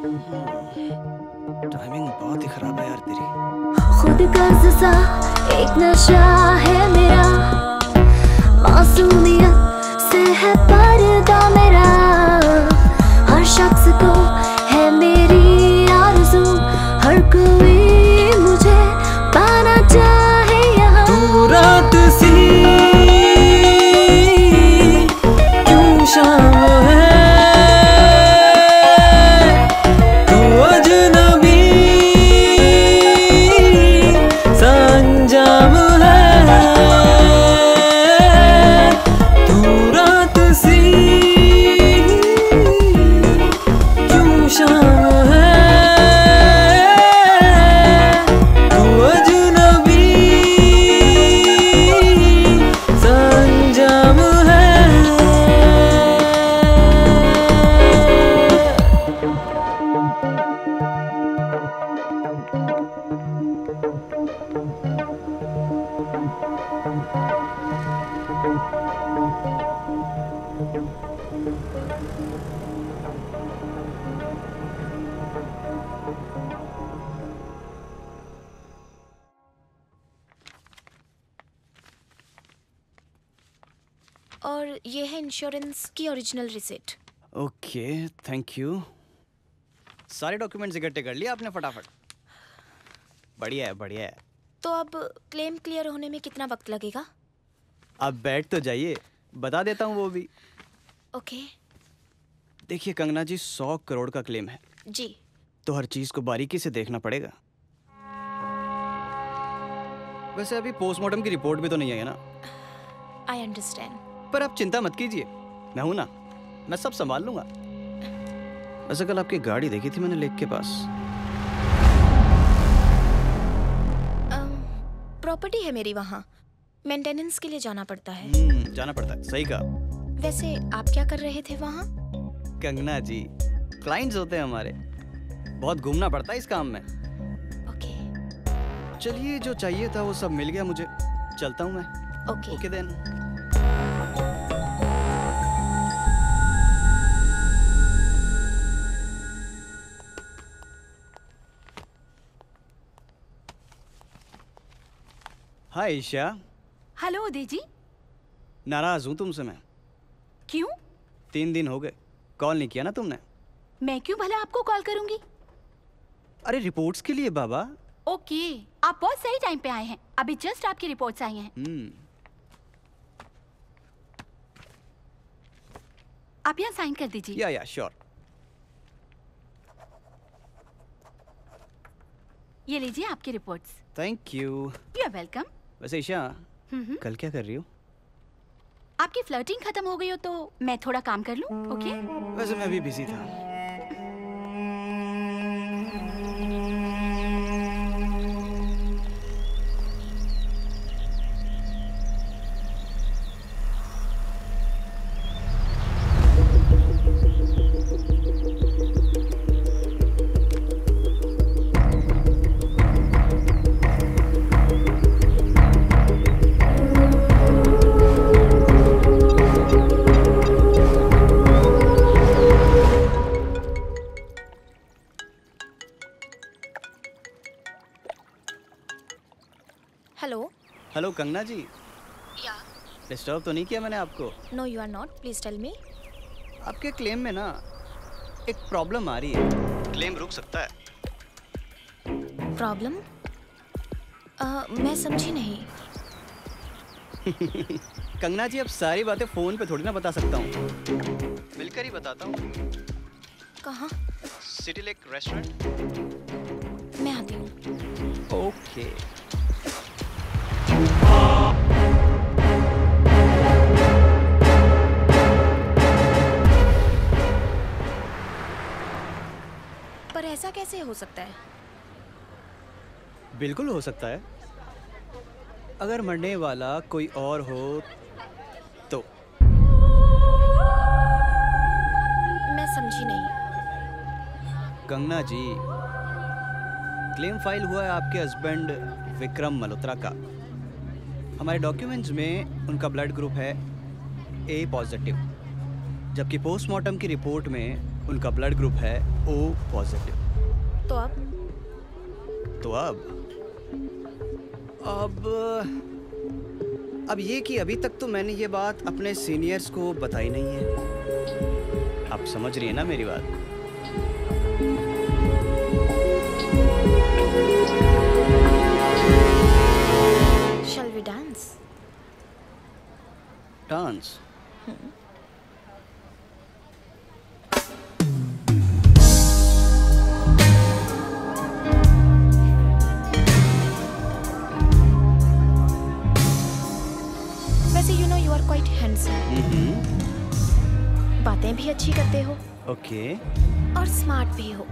टाइमिंग बहुत ही खराब है यार तेरी। खुद गर्ज सा एक नशा है मेरा, मासूमियत से है पर्दा मेरा। हर शख्स को है मेरी आरज़ू, हर कोई मुझे पाना चाहे यहाँ। तू रात सी क्यों शाम है, तू अजनबी सा अंजाम है। तू रात सी क्यों शाम है, तू अजनबी सा अंजाम है। और ये है इंश्योरेंस की original receipt. Okay, thank you. सारे डॉक्यूमेंट्स इकट्ठे कर लिए आपने फटाफट? बढ़िया है, बढ़िया है। तो अब क्लेम क्लियर होने में कितना वक्त लगेगा? अब बैठ तो जाइए, बता देता हूँ वो भी। ओके। देखिए कंगना जी, 100 करोड़ का क्लेम है जी। तो हर चीज को बारीकी से देखना पड़ेगा। वैसे अभी पोस्टमार्टम की रिपोर्ट भी तो नहीं आई है ना? I understand. पर आप चिंता मत कीजिए, मैं हूं ना, मैं सब संभाल लूंगा। वैसे कल आपकी गाड़ी देखी थी मैंने लेक के पास। प्रॉपर्टी है मेरी वहाँ, मेंटेनेंस के लिए जाना पड़ता है। जाना पड़ता है, सही कहा। वैसे आप क्या कर रहे थे वहाँ? कंगना जी, क्लाइंट्स होते हैं हमारे, बहुत घूमना पड़ता है इस काम में। ओके। चलिए, जो चाहिए था वो सब मिल गया मुझे, चलता हूँ मैं। Okay. Okay then. Hi Isha. Hello Uday ji. नाराज हूँ तुमसे मैं। क्यों? 3 दिन हो गए, कॉल नहीं किया ना तुमने। मैं क्यों भला आपको कॉल करूंगी? अरे रिपोर्ट्स के लिए बाबा। ओके, आप बहुत सही टाइम पे आए हैं, अभी जस्ट आपकी रिपोर्ट्स आई हैं। आप यहाँ साइन कर दीजिए। या श्योर। ये लीजिए आपकी reports. Thank you. You are welcome. वैसे ईशा, कल क्या कर रही हो? आपकी फ्लर्टिंग खत्म हो गई हो तो मैं थोड़ा काम कर लूं, ओके? वैसे मैं भी बिजी था। Hello Kangana ji. Yeah disturb तो नहीं किया मैंने आपको? No you are not, please tell me. आपके क्लेम में ना एक प्रॉब्लम आ रही है। क्लेम रुक सकता है। प्रॉब्लम? मैं समझी नहीं। कंगना जी, अब सारी बातें फोन पे थोड़ी ना बता सकता हूँ, मिलकर ही बताता हूँ। कहाँ? City lake restaurant. मैं आती हूँ। ओके। पर ऐसा कैसे हो सकता है? बिल्कुल हो सकता है, अगर मरने वाला कोई और हो तो। मैं समझी नहीं। कंगना जी, क्लेम फाइल हुआ है आपके हस्बैंड विक्रम मल्होत्रा का। हमारे डॉक्यूमेंट्स में उनका ब्लड ग्रुप है ए पॉजिटिव, जबकि पोस्टमार्टम की रिपोर्ट में उनका ब्लड ग्रुप है ओ पॉजिटिव। तो अब ये कि अभी तक तो मैंने ये बात अपने सीनियर्स को बताई नहीं है। आप समझ रही है ना मेरी बात? Shall we dance? डांस? वैसे you know you are quite handsome. बातें भी अच्छी करते हो। ओके। और स्मार्ट भी हो।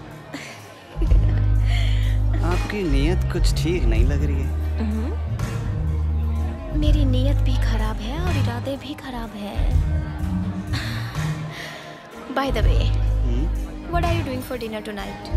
आपकी नीयत कुछ ठीक नहीं लग रही है। मेरी नीयत भी खराब है और इरादे भी खराब है। By the way, what are you doing for dinner tonight?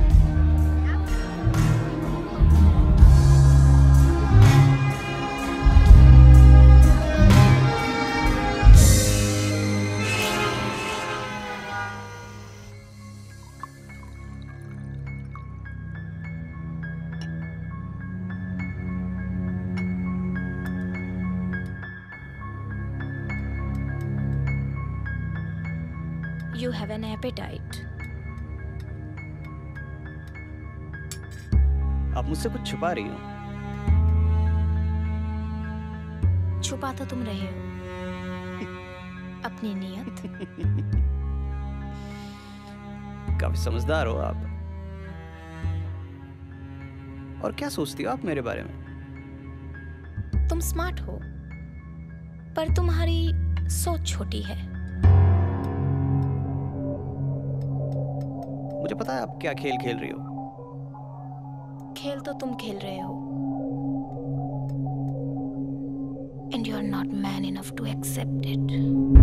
You have an appetite. आप मुझसे कुछ छुपा रही हो? छुपा तो तुम रहे हो अपनी नीयत। काफी समझदार हो आप। और क्या सोचती हो आप मेरे बारे में? तुम स्मार्ट हो, पर तुम्हारी सोच छोटी है। मुझे पता है आप क्या खेल खेल रही हो। खेल तो तुम खेल रहे हो। And you are not man enough to accept it.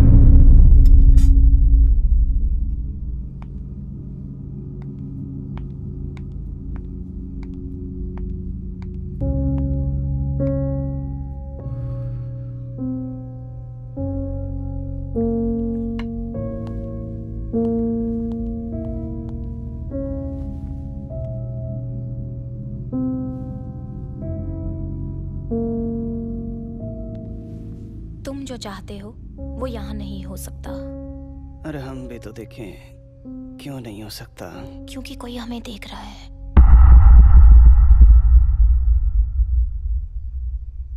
तुम जो चाहते हो वो यहाँ नहीं हो सकता। अरे हम भी तो देखें, क्यों नहीं हो सकता? क्योंकि कोई हमें देख रहा है।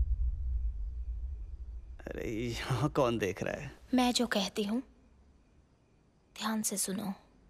अरे यहाँ कौन देख रहा है? मैं जो कहती हूँ ध्यान से सुनो।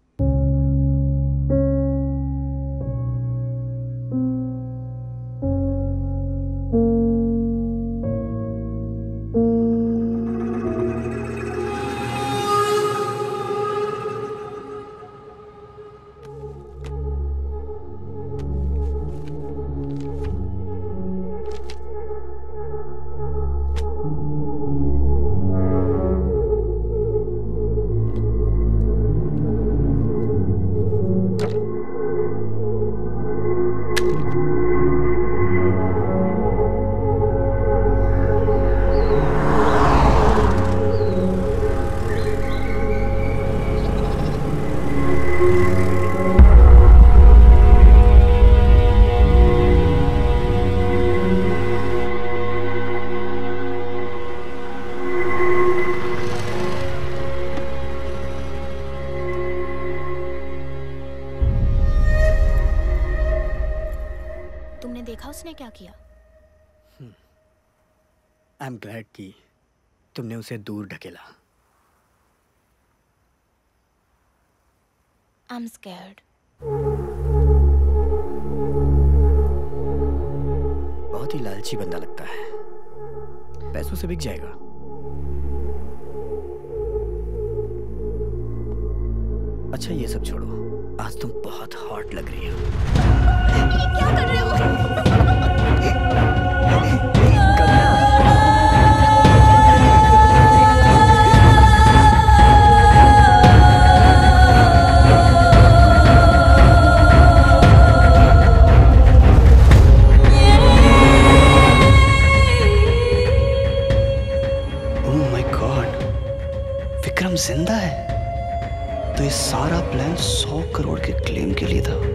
उसने क्या किया? आई एम ग्लैड कि तुमने उसे दूर ढकेला। I am scared. बहुत ही लालची बंदा लगता है, पैसों से बिक जाएगा। अच्छा ये सब छोड़ो, आज तुम बहुत हॉट लग रही हो। क्या कर रहे हो? ओह माय गॉड, विक्रम जिंदा है? तो ये सारा प्लान 100 करोड़ के क्लेम के लिए था।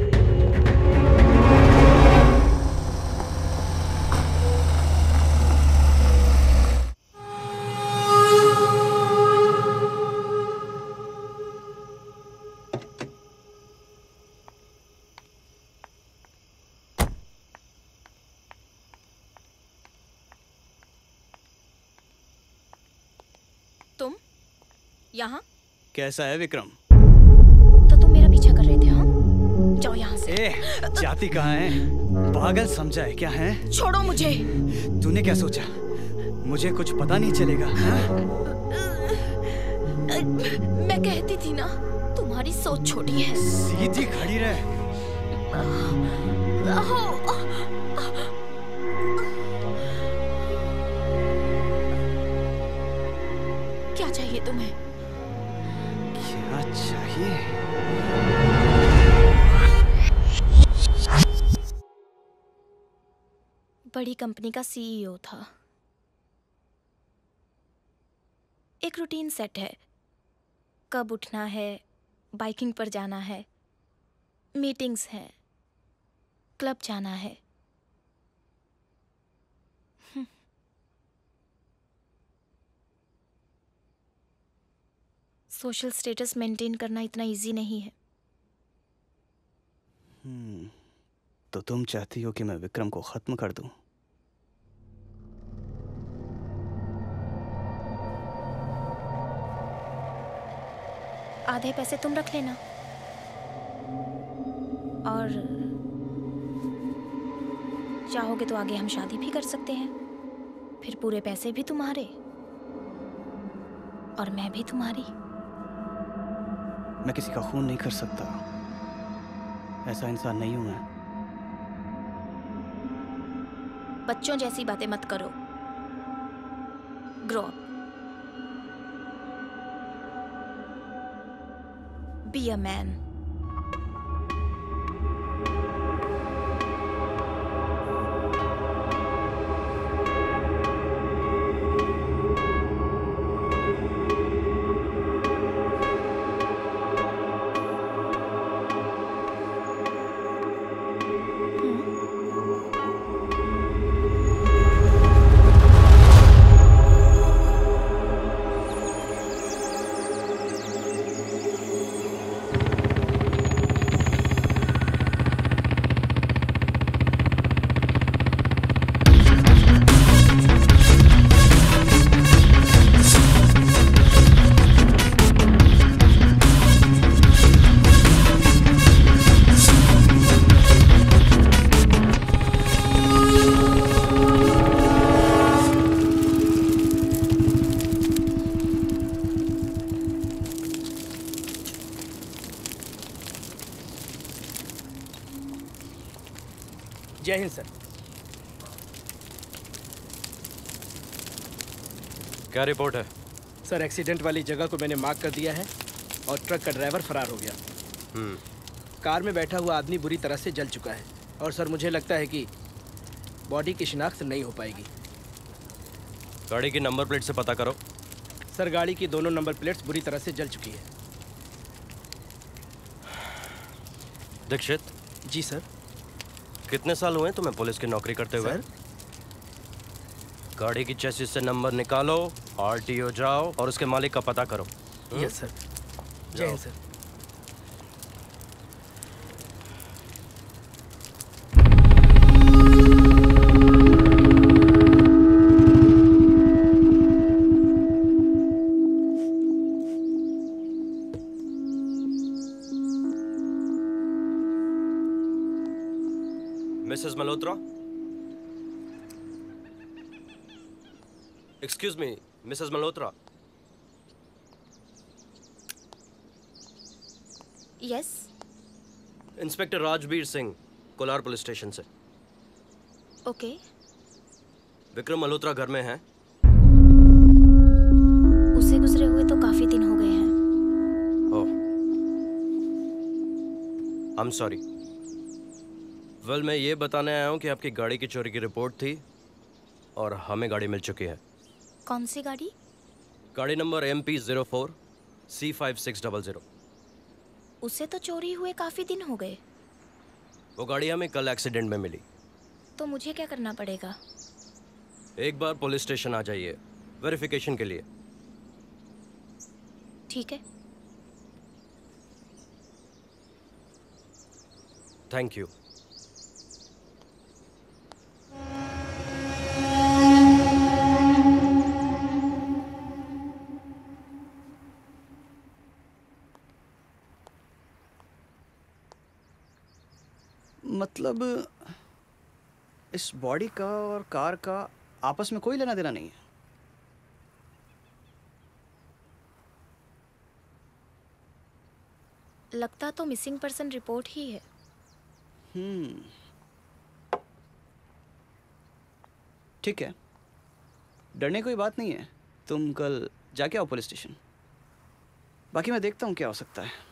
तुम यहाँ? कैसा है विक्रम? तो तुम मेरा पीछा कर रहे थे? हाँ, जाओ यहाँ से। जाति कहाँ है? पागल समझा है क्या है? छोड़ो मुझे। तूने क्या सोचा मुझे कुछ पता नहीं चलेगा? मैं कहती थी ना, तुम्हारी सोच छोटी है। सीधी खड़ी रहे। क्या चाहिए तुम्हें? क्या चाहिए? बड़ी कंपनी का सीईओ था। एक रूटीन सेट है, कब उठना है, बाइकिंग पर जाना है, मीटिंग्स हैं, क्लब जाना है। सोशल स्टेटस मेंटेन करना इतना इजी नहीं है। तो तुम चाहती हो कि मैं विक्रम को खत्म कर दूं? आधे पैसे तुम रख लेना और चाहोगे तो आगे हम शादी भी कर सकते हैं। फिर पूरे पैसे भी तुम्हारे और मैं भी तुम्हारी। मैं किसी का खून नहीं कर सकता, ऐसा इंसान नहीं हूं मैं। बच्चों जैसी बातें मत करो। Grow up, be a man. Jai Hind sir. क्या रिपोर्ट है? सर एक्सीडेंट वाली जगह को मैंने मार्क कर दिया है और ट्रक का ड्राइवर फरार हो गया। कार में बैठा हुआ आदमी बुरी तरह से जल चुका है और सर मुझे लगता है कि बॉडी की शिनाख्त नहीं हो पाएगी। गाड़ी की नंबर प्लेट से पता करो। सर गाड़ी की दोनों नंबर प्लेट्स बुरी तरह से जल चुकी है। दीक्षित। जी सर। कितने साल हुए तुम्हें पुलिस की नौकरी करते हुए? सर? गाड़ी की चेसिस से नंबर निकालो, आरटीओ जाओ और उसके मालिक का पता करो। Yes sir. Jai Hind sir. Mrs Malhotra, excuse me, Mrs Malhotra. Yes. Inspector Rajveer Singh, Kolar police station से। ओके। विक्रम मल्होत्रा घर में है? उसे गुजरे हुए तो काफी दिन हो गए हैं। Oh, I am sorry. Well, मैं ये बताने आया हूँ कि आपकी गाड़ी की चोरी की रिपोर्ट थी और हमें गाड़ी मिल चुकी है। कौन सी गाड़ी? गाड़ी नंबर MP04 C5600। उसे तो चोरी हुए काफी दिन हो गए। वो गाड़ी हमें कल एक्सीडेंट में मिली। तो मुझे क्या करना पड़ेगा? एक बार पुलिस स्टेशन आ जाइए वेरिफिकेशन के लिए। ठीक है। Thank you. मतलब इस बॉडी का और कार का आपस में कोई लेना देना नहीं है। लगता तो मिसिंग पर्सन रिपोर्ट ही है। ठीक है, डरने की कोई बात नहीं है। तुम कल जाके आओ पुलिस स्टेशन, बाकी मैं देखता हूँ क्या हो सकता है।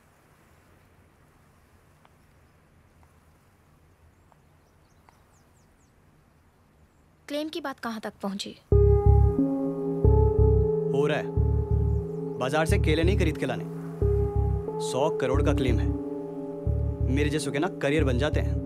क्लेम की बात कहाँ तक पहुंची? हो रहा है, बाजार से केले नहीं खरीद के लाने। 100 करोड़ का क्लेम है। मेरे जैसों के ना करियर बन जाते हैं।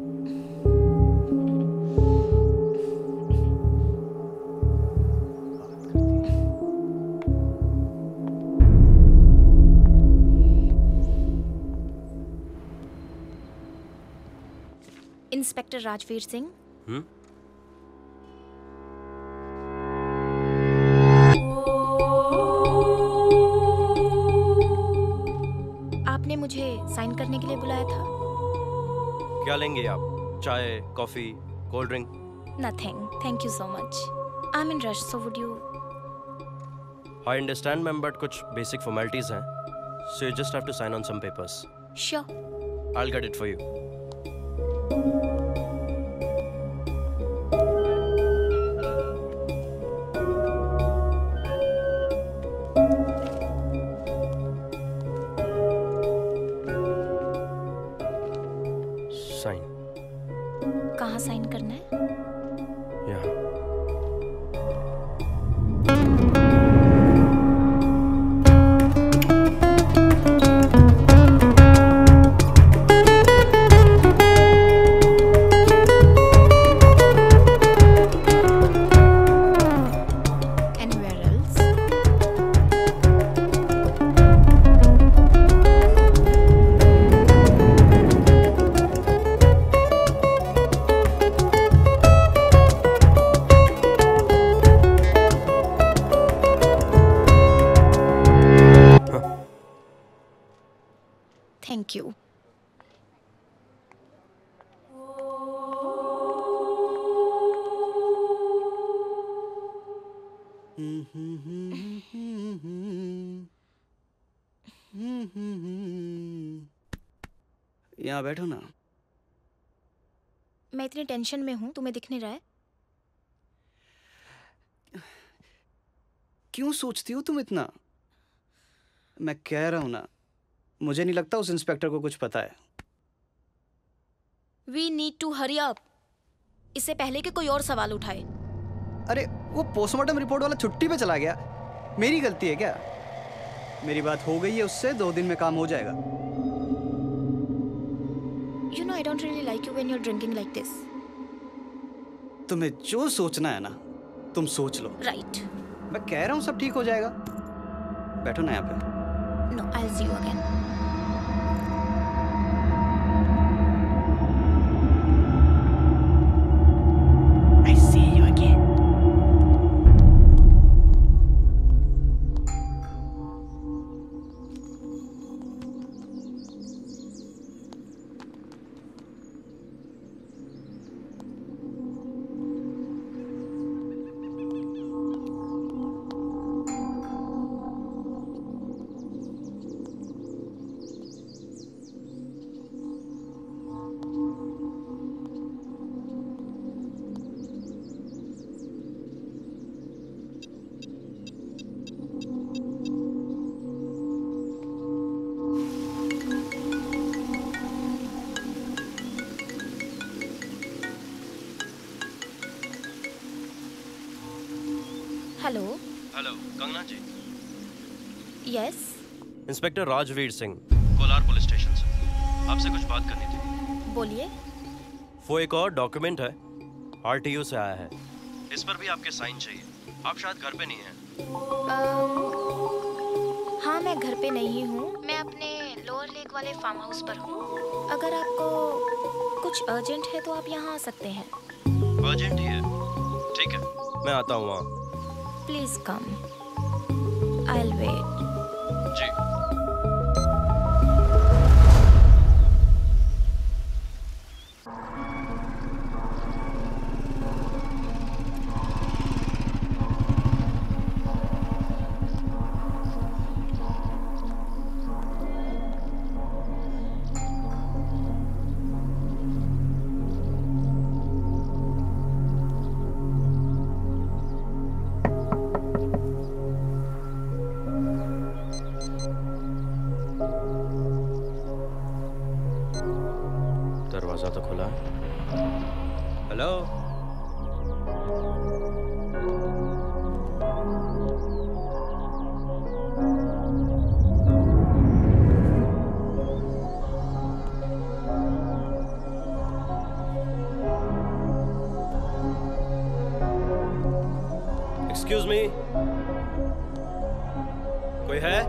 इंस्पेक्टर राजवीर सिंह। आपने मुझे साइन करने के लिए बुलाया था। क्या लेंगे आप? चाय, coffee, cold drink? Nothing, thank you so much. I am in rush, so would you? I understand ma'am, but कुछ बेसिक फॉर्मेलिटीज हैं, so you just have to sign on some papers. Sure. I will get it for you. कहाँ sign करना है? यहाँ। Thank you. यहाँ बैठो ना। मैं इतनी टेंशन में हूँ, तुम्हें दिख नहीं रहा है? क्यों सोचती हो तुम इतना? मैं कह रहा हूं ना, मुझे नहीं लगता उस इंस्पेक्टर को कुछ पता है। We need to hurry up. इससे पहले कि कोई और सवाल उठाए। अरे वो पोस्टमार्टम रिपोर्ट वाला छुट्टी पे चला गया, मेरी गलती है क्या? मेरी बात हो गई है उससे, 2 दिन में काम हो जाएगा। You know I don't really like you when you're drinking like this. तुम्हें जो सोचना है ना, तुम सोच लो। Right. मैं कह रहा हूँ सब ठीक हो जाएगा। बैठो ना यहाँ पे। No, I'll see you again. I see you again. Hello. Hello Kangana ji. Yes. Inspector Rajveer Singh, Kolar police station से। आपसे कुछ बात करनी थी। बोलिए। वो एक और डॉक्यूमेंट है, आरटीयू से आया है। इस पर भी आपके साइन चाहिए। आप शायद घर पे नहीं हैं। हाँ, मैं घर पे नहीं हूँ। मैं अपने लोअर लेक वाले फार्म हाउस पर हूँ। अगर आपको कुछ अर्जेंट है तो आप यहाँ आ सकते हैं। अर्जेंट ही है? ठीक है, मैं आता हूँ वहाँ। Please come. I'll wait. जी। दरवाजा तो खुला है। हेलो। एक्सक्यूज मी, कोई है?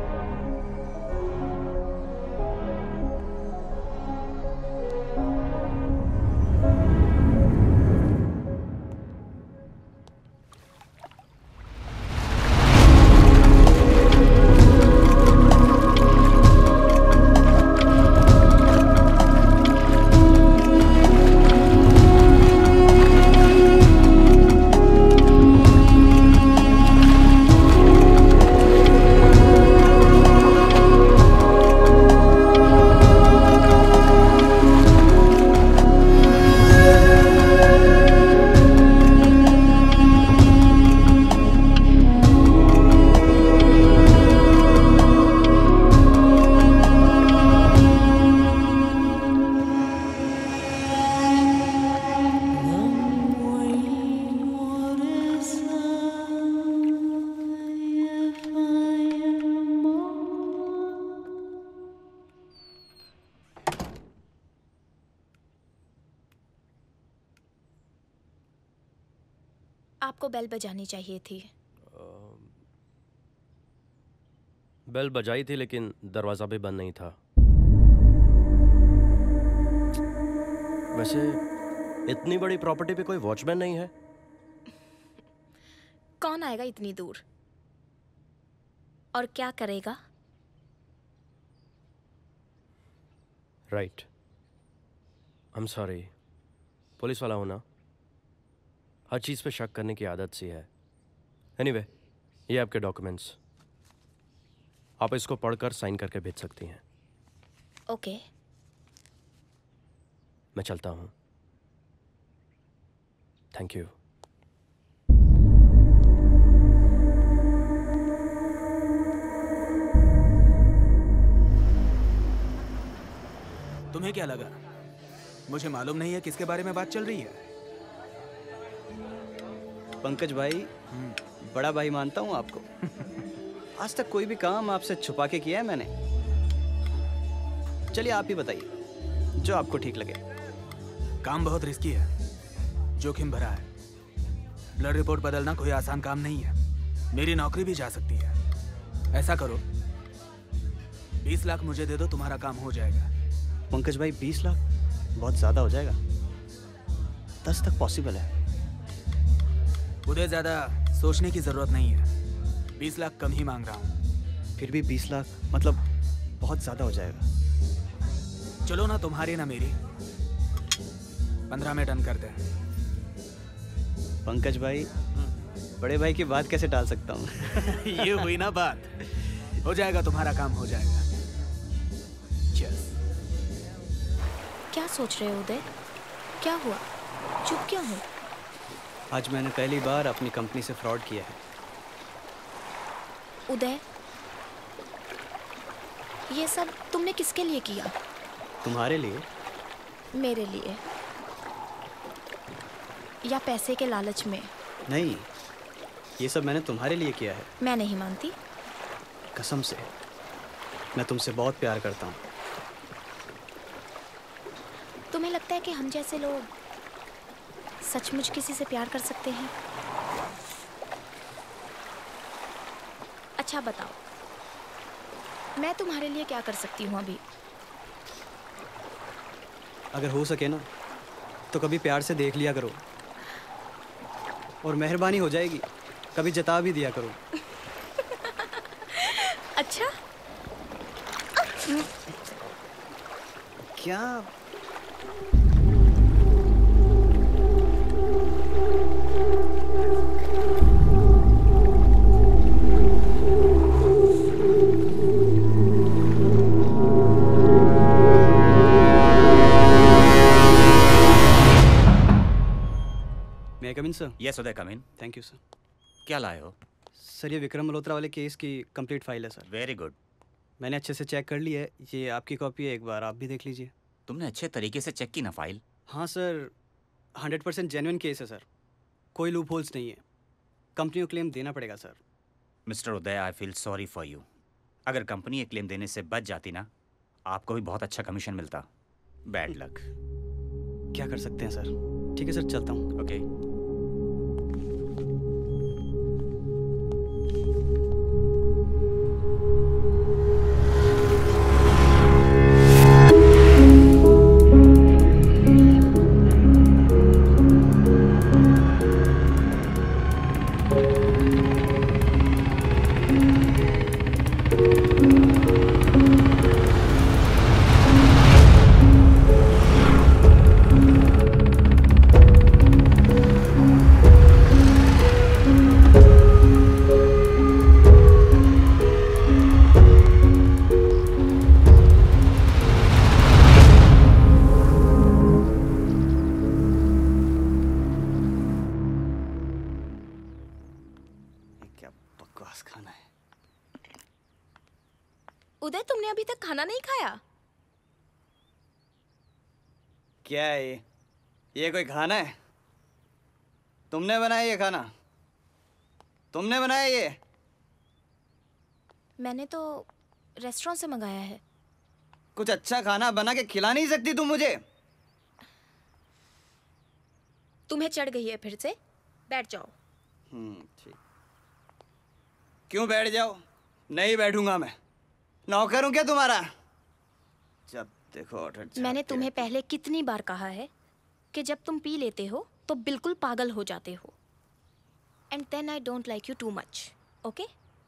आपको बेल बजानी चाहिए थी। बेल बजाई थी लेकिन दरवाजा भी बंद नहीं था। वैसे इतनी बड़ी प्रॉपर्टी पे कोई वॉचमैन नहीं है? कौन आएगा इतनी दूर और क्या करेगा? Right, I am sorry. Police वाला हूं ना, हर चीज़ पे शक करने की आदत सी है। एनीवे, ये आपके डॉक्यूमेंट्स, आप इसको पढ़कर साइन करके भेज सकती हैं। ओके। मैं चलता हूँ। Thank you. तुम्हें क्या लगा? मुझे मालूम नहीं है किसके बारे में बात चल रही है। पंकज भाई, बड़ा भाई मानता हूँ आपको। आज तक कोई भी काम आपसे छुपा के किया है मैंने? चलिए आप ही बताइए, जो आपको ठीक लगे। काम बहुत रिस्की है, जोखिम भरा है। ब्लड रिपोर्ट बदलना कोई आसान काम नहीं है। मेरी नौकरी भी जा सकती है। ऐसा करो, 20 लाख मुझे दे दो, तुम्हारा काम हो जाएगा। पंकज भाई 20 लाख बहुत ज़्यादा हो जाएगा। 10 तक पॉसिबल है। उधर ज़्यादा सोचने की ज़रूरत नहीं है। 20 लाख कम ही मांग रहा हूँ। फिर भी 20 लाख मतलब बहुत ज़्यादा हो जाएगा। चलो ना, तुम्हारी ना मेरी, 15 में डन करते हैं। पंकज भाई, बड़े भाई की बात कैसे टाल सकता हूँ? ये हुई ना बात। हो जाएगा, तुम्हारा काम हो जाएगा। Cheers। क्या सोच रहे हो उदय? क्या हुआ? चुप क्यों हो? आज मैंने पहली बार अपनी कंपनी से फ्रॉड किया है। उदय, ये सब तुमने किसके लिए किया? तुम्हारे लिए? मेरे लिए? या पैसे के लालच में? नहीं, ये सब मैंने तुम्हारे लिए किया है। मैं नहीं मानती। कसम से, मैं तुमसे बहुत प्यार करता हूँ। तुम्हें लगता है कि हम जैसे लोग सचमुच किसी से प्यार कर सकते हैं? अच्छा बताओ, मैं तुम्हारे लिए क्या कर सकती हूँ अभी? अगर हो सके ना तो कभी प्यार से देख लिया करो, और मेहरबानी हो जाएगी कभी जता भी दिया करो। अच्छा? क्या? May I come in, sir? Yes, Uday, come in। Thank you, sir। क्या लाए हो? सर, ये विक्रम मल्होत्रा वाले केस की कंप्लीट फाइल है सर। Very good. मैंने अच्छे से चेक कर ली है। ये आपकी कॉपी है, एक बार आप भी देख लीजिए। तुमने अच्छे तरीके से चेक की ना फाइल? हाँ सर, 100% जेन्युइन केस है सर। कोई लूप होल्स नहीं है। कंपनी को क्लेम देना पड़ेगा sir. Mister Uday, I feel sorry for you. अगर कंपनी ये क्लेम देने से बच जाती ना, आपको भी बहुत अच्छा कमीशन मिलता। Bad luck. क्या कर सकते हैं सर। ठीक है सर, चलता हूँ। ओके। उदय, तुमने अभी तक खाना नहीं खाया? क्या है ये कोई खाना है? तुमने बनाया ये खाना? तुमने बनाया ये? मैंने तो रेस्टोरेंट से मंगाया है। कुछ अच्छा खाना बना के खिला नहीं सकती तुम मुझे? तुम्हें चढ़ गई है फिर से? बैठ जाओ। ठीक। क्यों बैठ जाओ? नहीं बैठूंगा मैं। नौकर हूं क्या तुम्हारा? जब देखो ऑर्डर। मैंने तुम्हें पहले कितनी बार कहा है कि जब तुम पी लेते हो तो बिल्कुल पागल हो जाते हो। And then I don't like you too much, okay?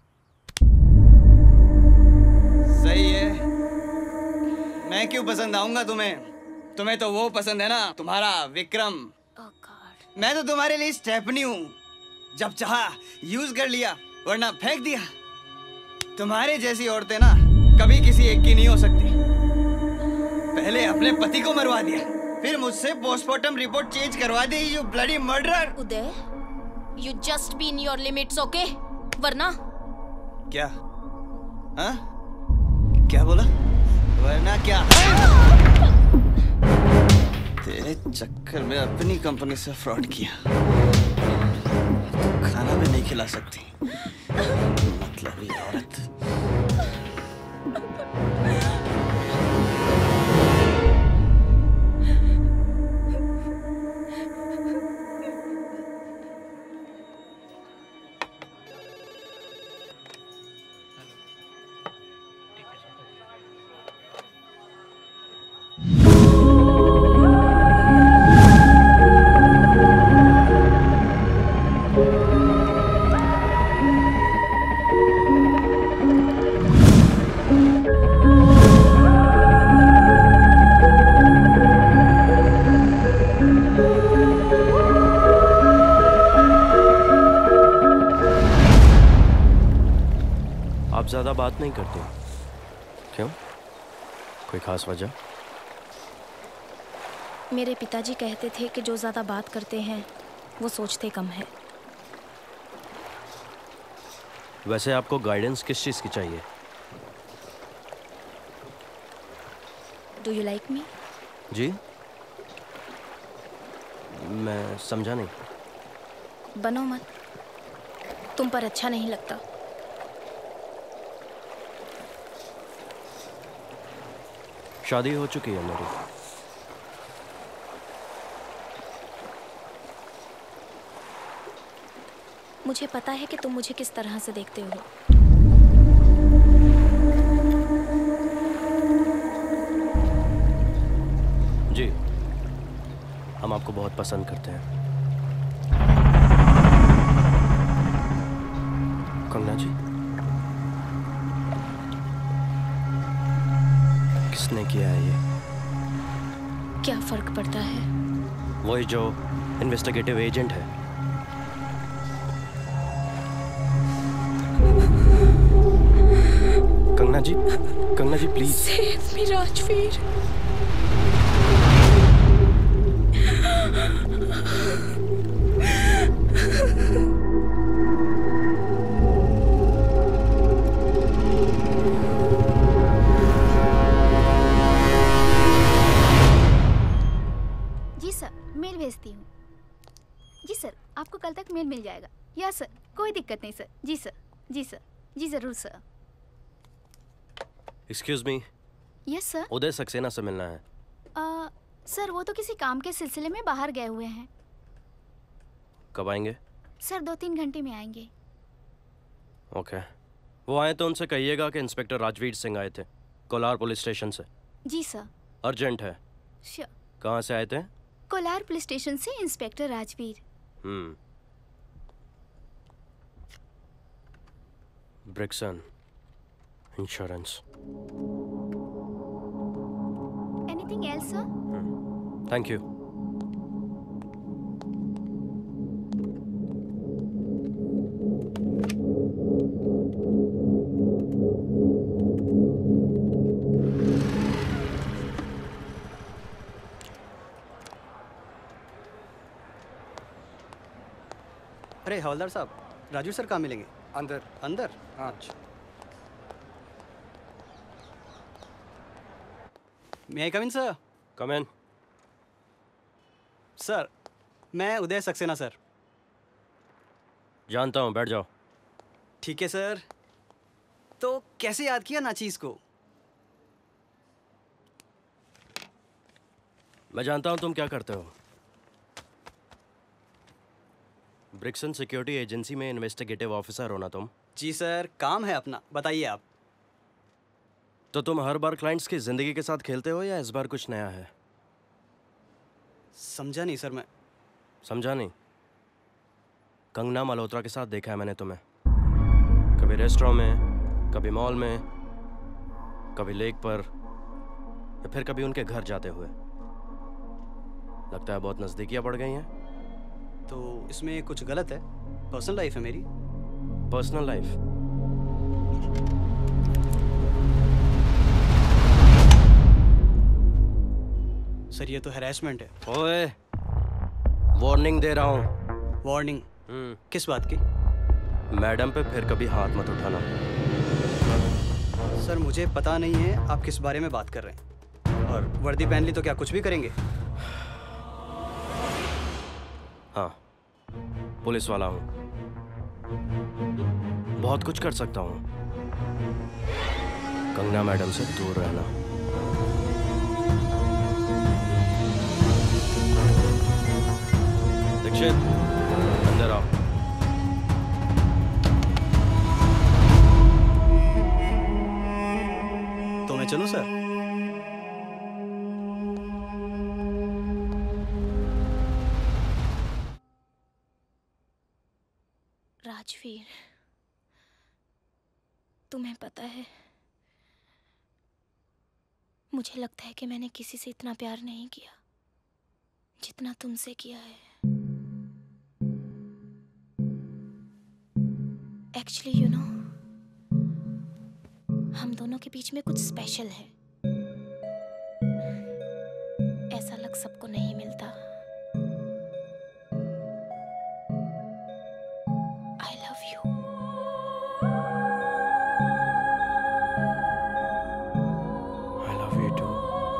सही है। मैं क्यों पसंद आऊंगा तुम्हें? तुम्हें तो वो पसंद है ना, तुम्हारा विक्रम। मैं तो तुम्हारे लिए स्टेफनी हूँ। जब चाहा यूज कर लिया, वरना फेंक दिया। तुम्हारे जैसी औरतें ना कभी किसी एक की नहीं हो सकती। पहले अपने पति को मरवा दिया, फिर मुझसे पोस्टमार्टम रिपोर्ट चेंज करवा दी, you bloody murderer. Uday, you just be in your limits, okay? वरना क्या? हाँ? क्या बोला? वरना क्या? तेरे चक्कर में अपनी कंपनी से फ्रॉड किया, खाना भी नहीं खिला सकती, मतलबी औरत। ज़्यादा बात नहीं करते, क्यों? कोई खास वजह? मेरे पिताजी कहते थे कि जो ज़्यादा बात करते हैं वो सोचते कम है। वैसे आपको गाइडेंस किस चीज़ की चाहिए? Do you like me? जी? मैं समझा नहीं। बनो मत, तुम पर अच्छा नहीं लगता। शादी हो चुकी है मेरी। मुझे पता है कि तुम मुझे किस तरह से देखते हो। जी, हम आपको बहुत पसंद करते हैं। कंगना जी, किसने किया है ये? क्या फर्क पड़ता है? वही जो इन्वेस्टिगेटिव एजेंट है। Kangana ji please. Save me Rajveer. जी सर, मेल भेजती हूँ। जी सर, आपको कल तक मेल मिल जाएगा। या सर, कोई दिक्कत नहीं सर। जी सर, जी सर, जी ज़रूर sir. Excuse me. Yes sir. Uday Saxena से मिलना है। सर, वो तो किसी काम के सिलसिले में बाहर गए हुए हैं। कब आएंगे? सर 2-3 घंटे में आएंगे। ओके। वो आए तो उनसे कहिएगा कि इंस्पेक्टर राजवीर सिंह आए थे कोलार पुलिस स्टेशन से। जी सर। अर्जेंट है। श्योर। कहाँ से आए थे? कोलार पुलिस स्टेशन से inspector Rajveer. Brixon insurance. Anything else sir? Thank you. अरे हवलदार साहब, राजू सर कहाँ मिलेंगे? अंदर। अंदर? हाँ। अच्छा। मे आई कम इन सर? कम इन। सर, मैं उदय सक्सेना सर। जानता हूँ, बैठ जाओ। ठीक है सर। तो कैसे याद किया नाचीज को? मैं जानता हूँ तुम क्या करते हो। ब्रिक्सन सिक्योरिटी एजेंसी में इन्वेस्टिगेटिव ऑफिसर हो ना तुम? जी सर, काम है अपना। बताइए आप। तो तुम हर बार क्लाइंट्स की जिंदगी के साथ खेलते हो या इस बार कुछ नया है? समझा नहीं सर मैं। समझा नहीं? कंगना मल्होत्रा के साथ देखा है मैंने तुम्हें। कभी रेस्टोरेंट में, कभी मॉल में, कभी लेक पर, या फिर कभी उनके घर जाते हुए। लगता है बहुत नज़दीकियाँ बढ़ गई हैं। तो इसमें कुछ गलत है? पर्सनल लाइफ है मेरी। Personal life? सर ये तो हैरेसमेंट है। ओए, वार्निंग दे रहा हूँ। वार्निंग? किस बात की? मैडम पे फिर कभी हाथ मत उठाना। सर मुझे पता नहीं है आप किस बारे में बात कर रहे हैं, और वर्दी पहन ली तो क्या कुछ भी करेंगे? हाँ, पुलिस वाला हूँ, बहुत कुछ कर सकता हूँ। कंगना मैडम से दूर रहना। दीक्षित, अंदर आओ। तो मैं चलूं सर? राजवीर, तुम्हें पता है, मुझे लगता है कि मैंने किसी से इतना प्यार नहीं किया जितना तुमसे किया है। एक्चुअली यू नो, हम दोनों के बीच में कुछ स्पेशल है। ऐसा लग सबको नहीं मिलता। I love you. I love you too.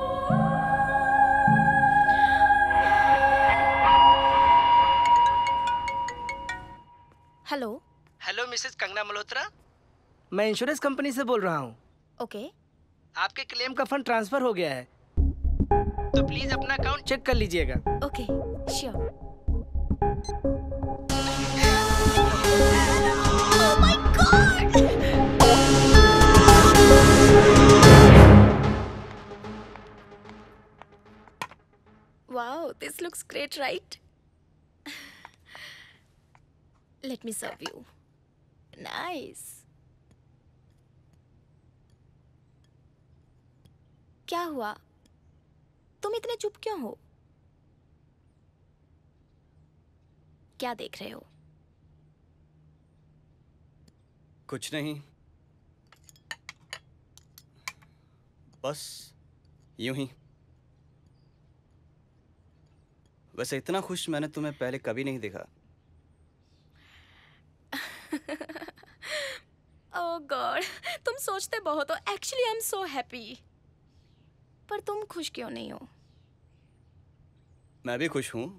Hello. Hello Mrs Kangana Malhotra, मैं इंश्योरेंस कंपनी से बोल रहा हूँ। ओके। आपके क्लेम का फंड ट्रांसफर हो गया है, तो प्लीज अपना अकाउंट चेक कर लीजिएगा। Okay, sure. Oh my God! Wow, this looks great, right? Let me serve you. Nice. क्या हुआ? तुम इतने चुप क्यों हो? क्या देख रहे हो? कुछ नहीं, बस यूं ही। वैसे इतना खुश मैंने तुम्हें पहले कभी नहीं देखा। ओह गॉड, तुम सोचते बहुत हो। Actually I am so happy. पर तुम खुश क्यों नहीं हो? मैं भी खुश हूँ।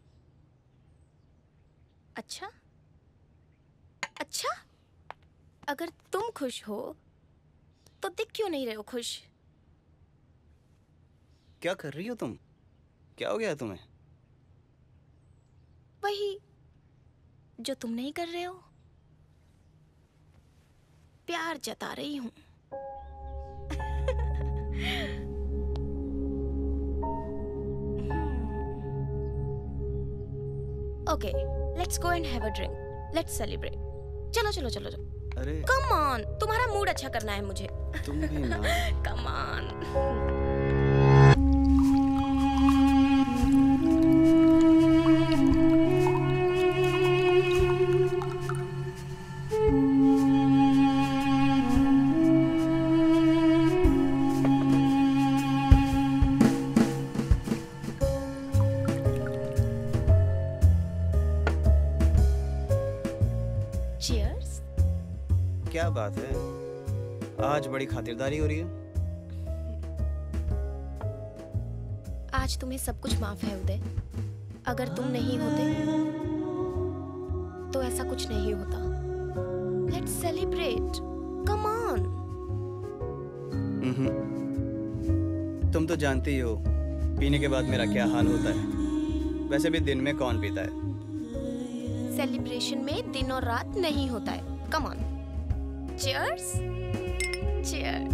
अच्छा अच्छा, अगर तुम खुश हो तो दिख क्यों नहीं रहे हो खुश? क्या कर रही हो तुम? क्या हो गया तुम्हें? वही जो तुम नहीं कर रहे हो, प्यार जता रही हूँ। Okay, let's go and have a drink. Let's celebrate. चलो चलो चलो चलो। अरे कम ऑन, तुम्हारा मूड अच्छा करना है मुझे। तुम भी ना। Come on. क्या बात है, आज बड़ी खातिरदारी हो रही है। आज तुम्हें सब कुछ माफ है उदय। अगर तुम नहीं होते तो ऐसा कुछ नहीं होता। Let's celebrate, come on. तुम तो जानती हो पीने के बाद मेरा क्या हाल होता है। वैसे भी दिन में कौन पीता है। सेलिब्रेशन में दिन और रात नहीं होता है। Come on, cheers, cheers.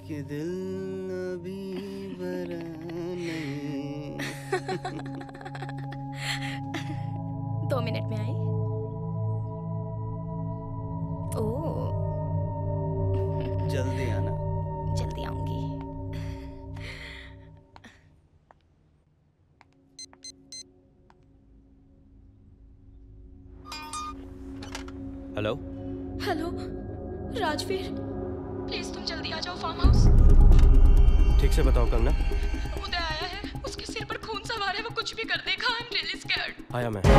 कि दिल अभी भरा नहीं। 2 मिनट में आई। ओह, जल्दी आना। जल्दी आऊंगी। हेलो हेलो राजवीर, प्लीज तुम जल्दी आ जाओ फार्म हाउस। ठीक से बताओ कंगना। उदय आया है, उसके सिर पर खून सवार है, वो कुछ भी कर देगा। I am really scared. आया मैं।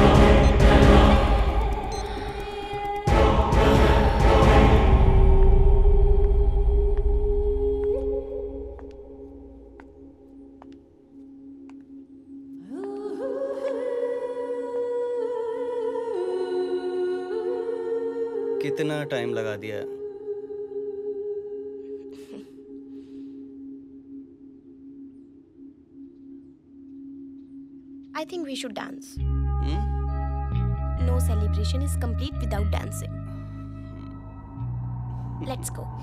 कितना टाइम लगा दिया? I think we should dance. No celebration is complete without dancing. Let's go.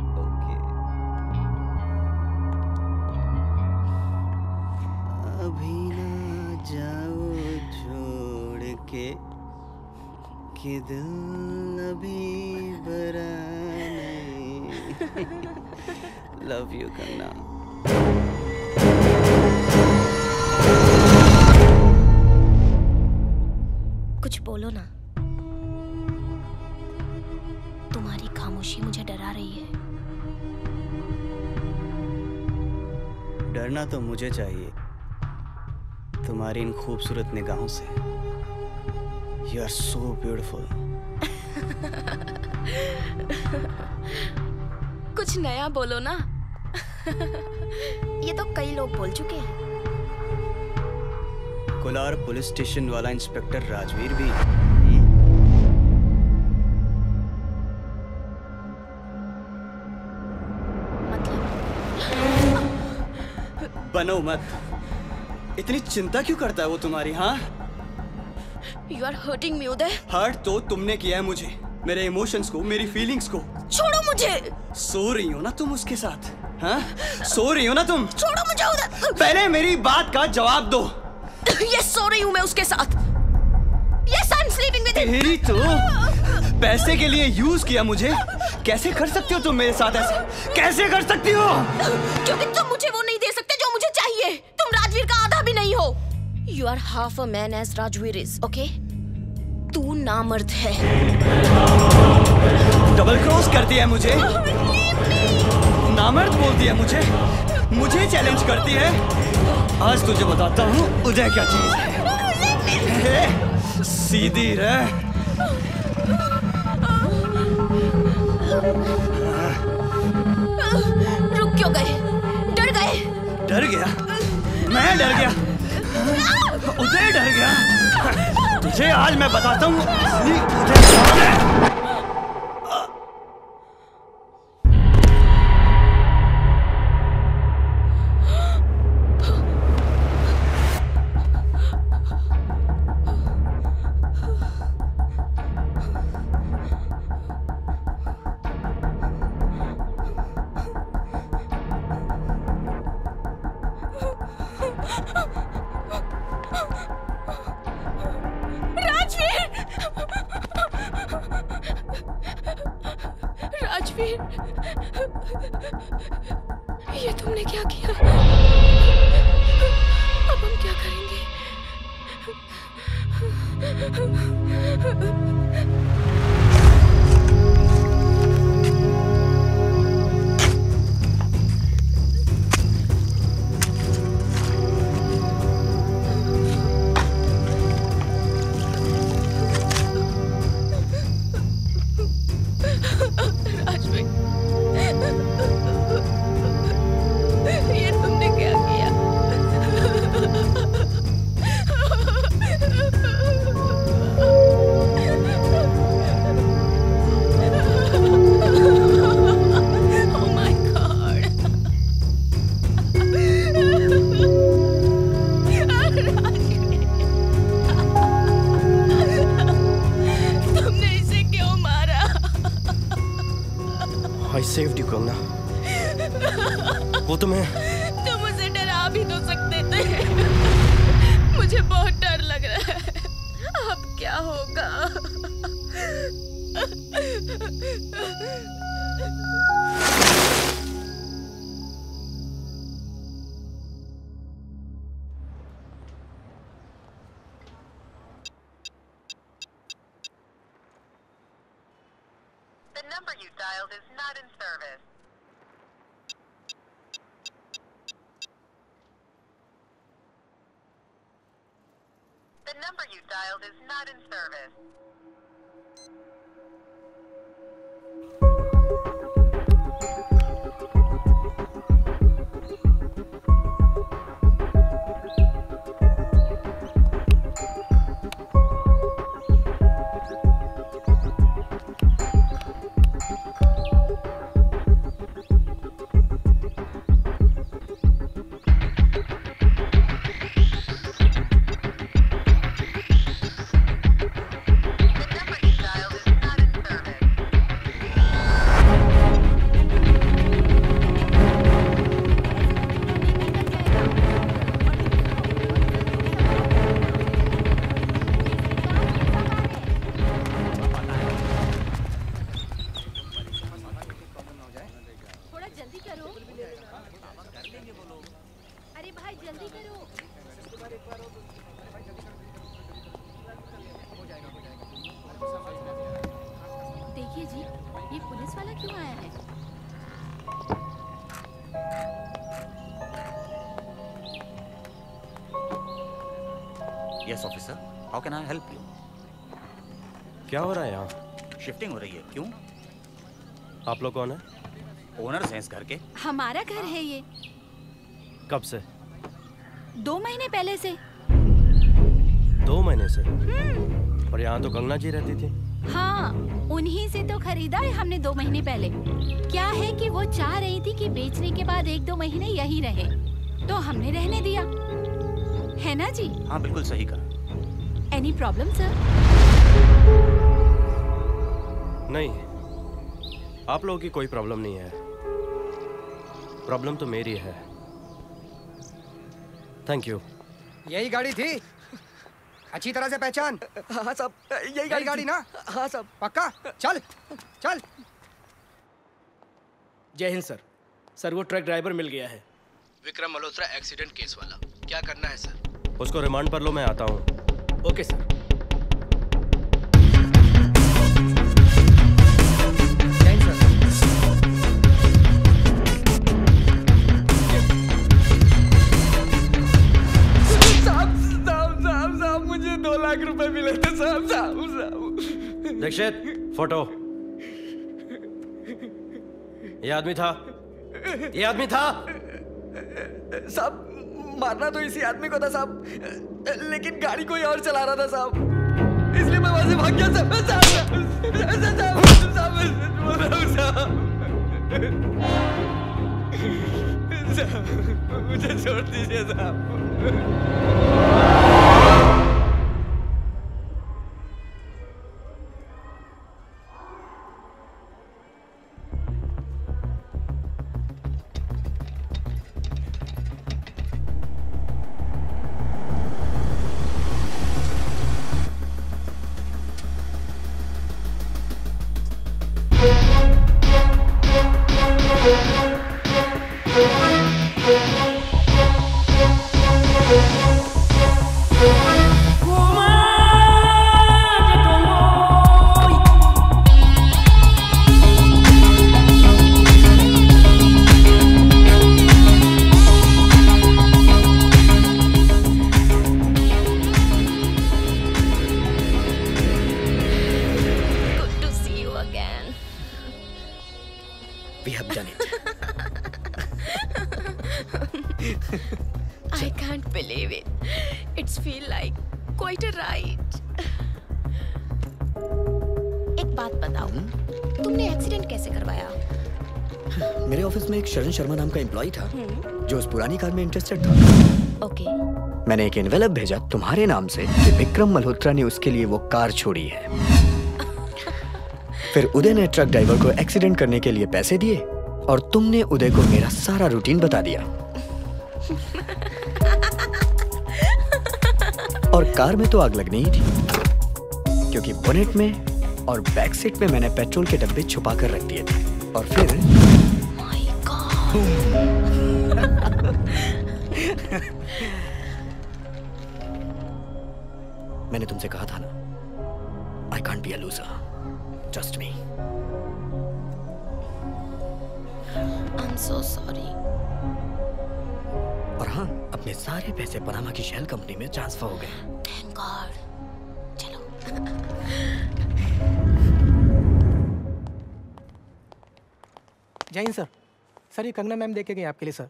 अभी ना जाओ छोड़ के कि दिल अभी भरा नहीं। Love you Kangana. कुछ बोलो ना। तुम्हारी खामोशी मुझे डरा रही है। डरना तो मुझे चाहिए तुम्हारी इन खूबसूरत निगाहों से। You are so beautiful. कुछ नया बोलो ना। ये तो कई लोग बोल चुके हैं। कोलार पुलिस स्टेशन वाला इंस्पेक्टर राजवीर भी। बनो मत। इतनी चिंता क्यों करता है वो तुम्हारी? हाँ, You are hurting me, Uday. Hurt तो तुमने किया है मुझे, मेरे इमोशंस को, मेरी फीलिंग्स को। छोड़ो मुझे। सो रही हो ना तुम उसके साथ? हाँ, सो रही हो ना तुम? छोड़ो मुझे उदय। पहले मेरी बात का जवाब दो। ये सो रही हूँ मैं उसके साथ। Yes, I'm sleeping with him. तेरी तो पैसे के लिए यूज किया मुझे। कैसे कर सकती हो तुम मेरे साथ ऐसे? कैसे कर सकती हो? क्योंकि तुम मुझे वो नहीं दे सकते जो मुझे चाहिए। तुम राजवीर का आधा भी नहीं हो। You are half a man as Rajveer is, okay? तू नामर्द है। डबल क्रॉस करती है मुझे, नामर्द बोलती है मुझे चैलेंज करती है। आज तुझे बताता हूँ उदय क्या चीज है। सीधी रह। रुक क्यों गए? डर गए? डर गया? मैं डर गया? उदय डर गया? तुझे आज मैं बताता हूँ उदय कौन है। राजवीर, ये तुमने क्या किया? अब हम क्या करेंगे? ये तुमने क्या किया? Oh my God! तुमने इसे क्यों मारा? I saved you, Kangna. वो तुम्हें तुम उसे डरा भी तो सकते थे। मुझे बहुत डर लग रहा है, अब क्या होगा? The number you dialed is not in service. The number you dialed is not in service. देखिए जी, ये पुलिस वाला क्यों आया है? Yes officer, how can I help you? क्या हो रहा है यहाँ? शिफ्टिंग हो रही है, क्यों? आप लोग कौन है? ओनर्स हैं इस घर के। हमारा घर है ये। कब से? 2 महीने पहले से। 2 महीने से? और यहाँ तो कंगना जी रहती थी। हाँ, उन्हीं से तो खरीदा है हमने 2 महीने पहले। क्या है कि वो चाह रही थी कि बेचने के बाद 1-2 महीने यही रहे, तो हमने रहने दिया, है ना जी? हाँ बिल्कुल सही कहा। Any problem sir? नहीं, आप लोगों की कोई प्रॉब्लम नहीं है। प्रॉब्लम तो मेरी है। Thank you. यही गाड़ी थी? अच्छी तरह से पहचान। हाँ साहब, यही गाड़ी ना? हाँ साहब। पक्का? चल चल। जय हिंद सर। सर वो ट्रक ड्राइवर मिल गया है, विक्रम मल्होत्रा एक्सीडेंट केस वाला। क्या करना है सर? उसको रिमांड पर लो, मैं आता हूँ। Okay sir. मुझे 2 लाख रुपए मिले थे साहब। दीक्षित, फोटो। ये आदमी था? ये आदमी था? साहब, मारना तो इसी आदमी को था साहब, लेकिन गाड़ी कोई और चला रहा था साहब, इसलिए मैं वहां से भाग गया साहब। मुझे छोड़ दीजिए साहब। I can't believe it. It's feel like quite a ride. एक बात बताओ, तुमने एक्सीडेंट कैसे करवाया? मेरे ऑफिस में एक शरण शर्मा नाम का एम्प्लॉय था जो उस पुरानी कार में इंटरेस्टेड था। ओके। मैंने एक एनवेलप भेजा तुम्हारे नाम से कि विक्रम मल्होत्रा ने उसके लिए वो कार छोड़ी है। फिर उदय ने ट्रक ड्राइवर को एक्सीडेंट करने के लिए पैसे दिए और तुमने उदय को मेरा सारा रूटीन बता दिया। और कार में तो आग लगनी ही थी, क्योंकि बोनेट में और बैक सीट में मैंने पेट्रोल के डब्बे छुपा कर रख दिए थे। और फिर मैंने तुमसे कहा था ना, I can't be a loser. Trust me. I'm so sorry. और हाँ, अपने सारे पैसे पनामा की शेल कंपनी में ट्रांसफर हो गए। Thank God. चलो। जय हिंद सर। सर ये कंगना मैम देके गई आपके लिए सर।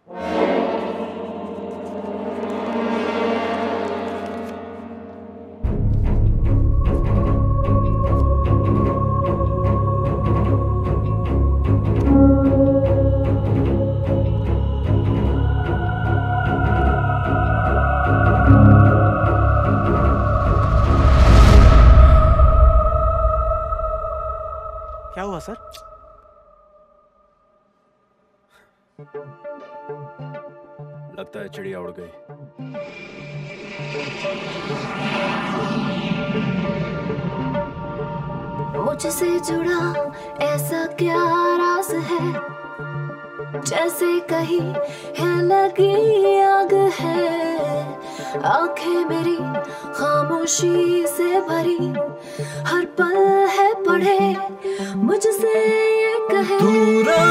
क्या हुआ सर? लगता है चिड़िया उड़ गई। मुझसे जुड़ा ऐसा क्या राज है, जैसे कहीं है लगी आग है। आंखें मेरी खामोशी से भरी, हर पल है पढ़े मुझसे ये कहे।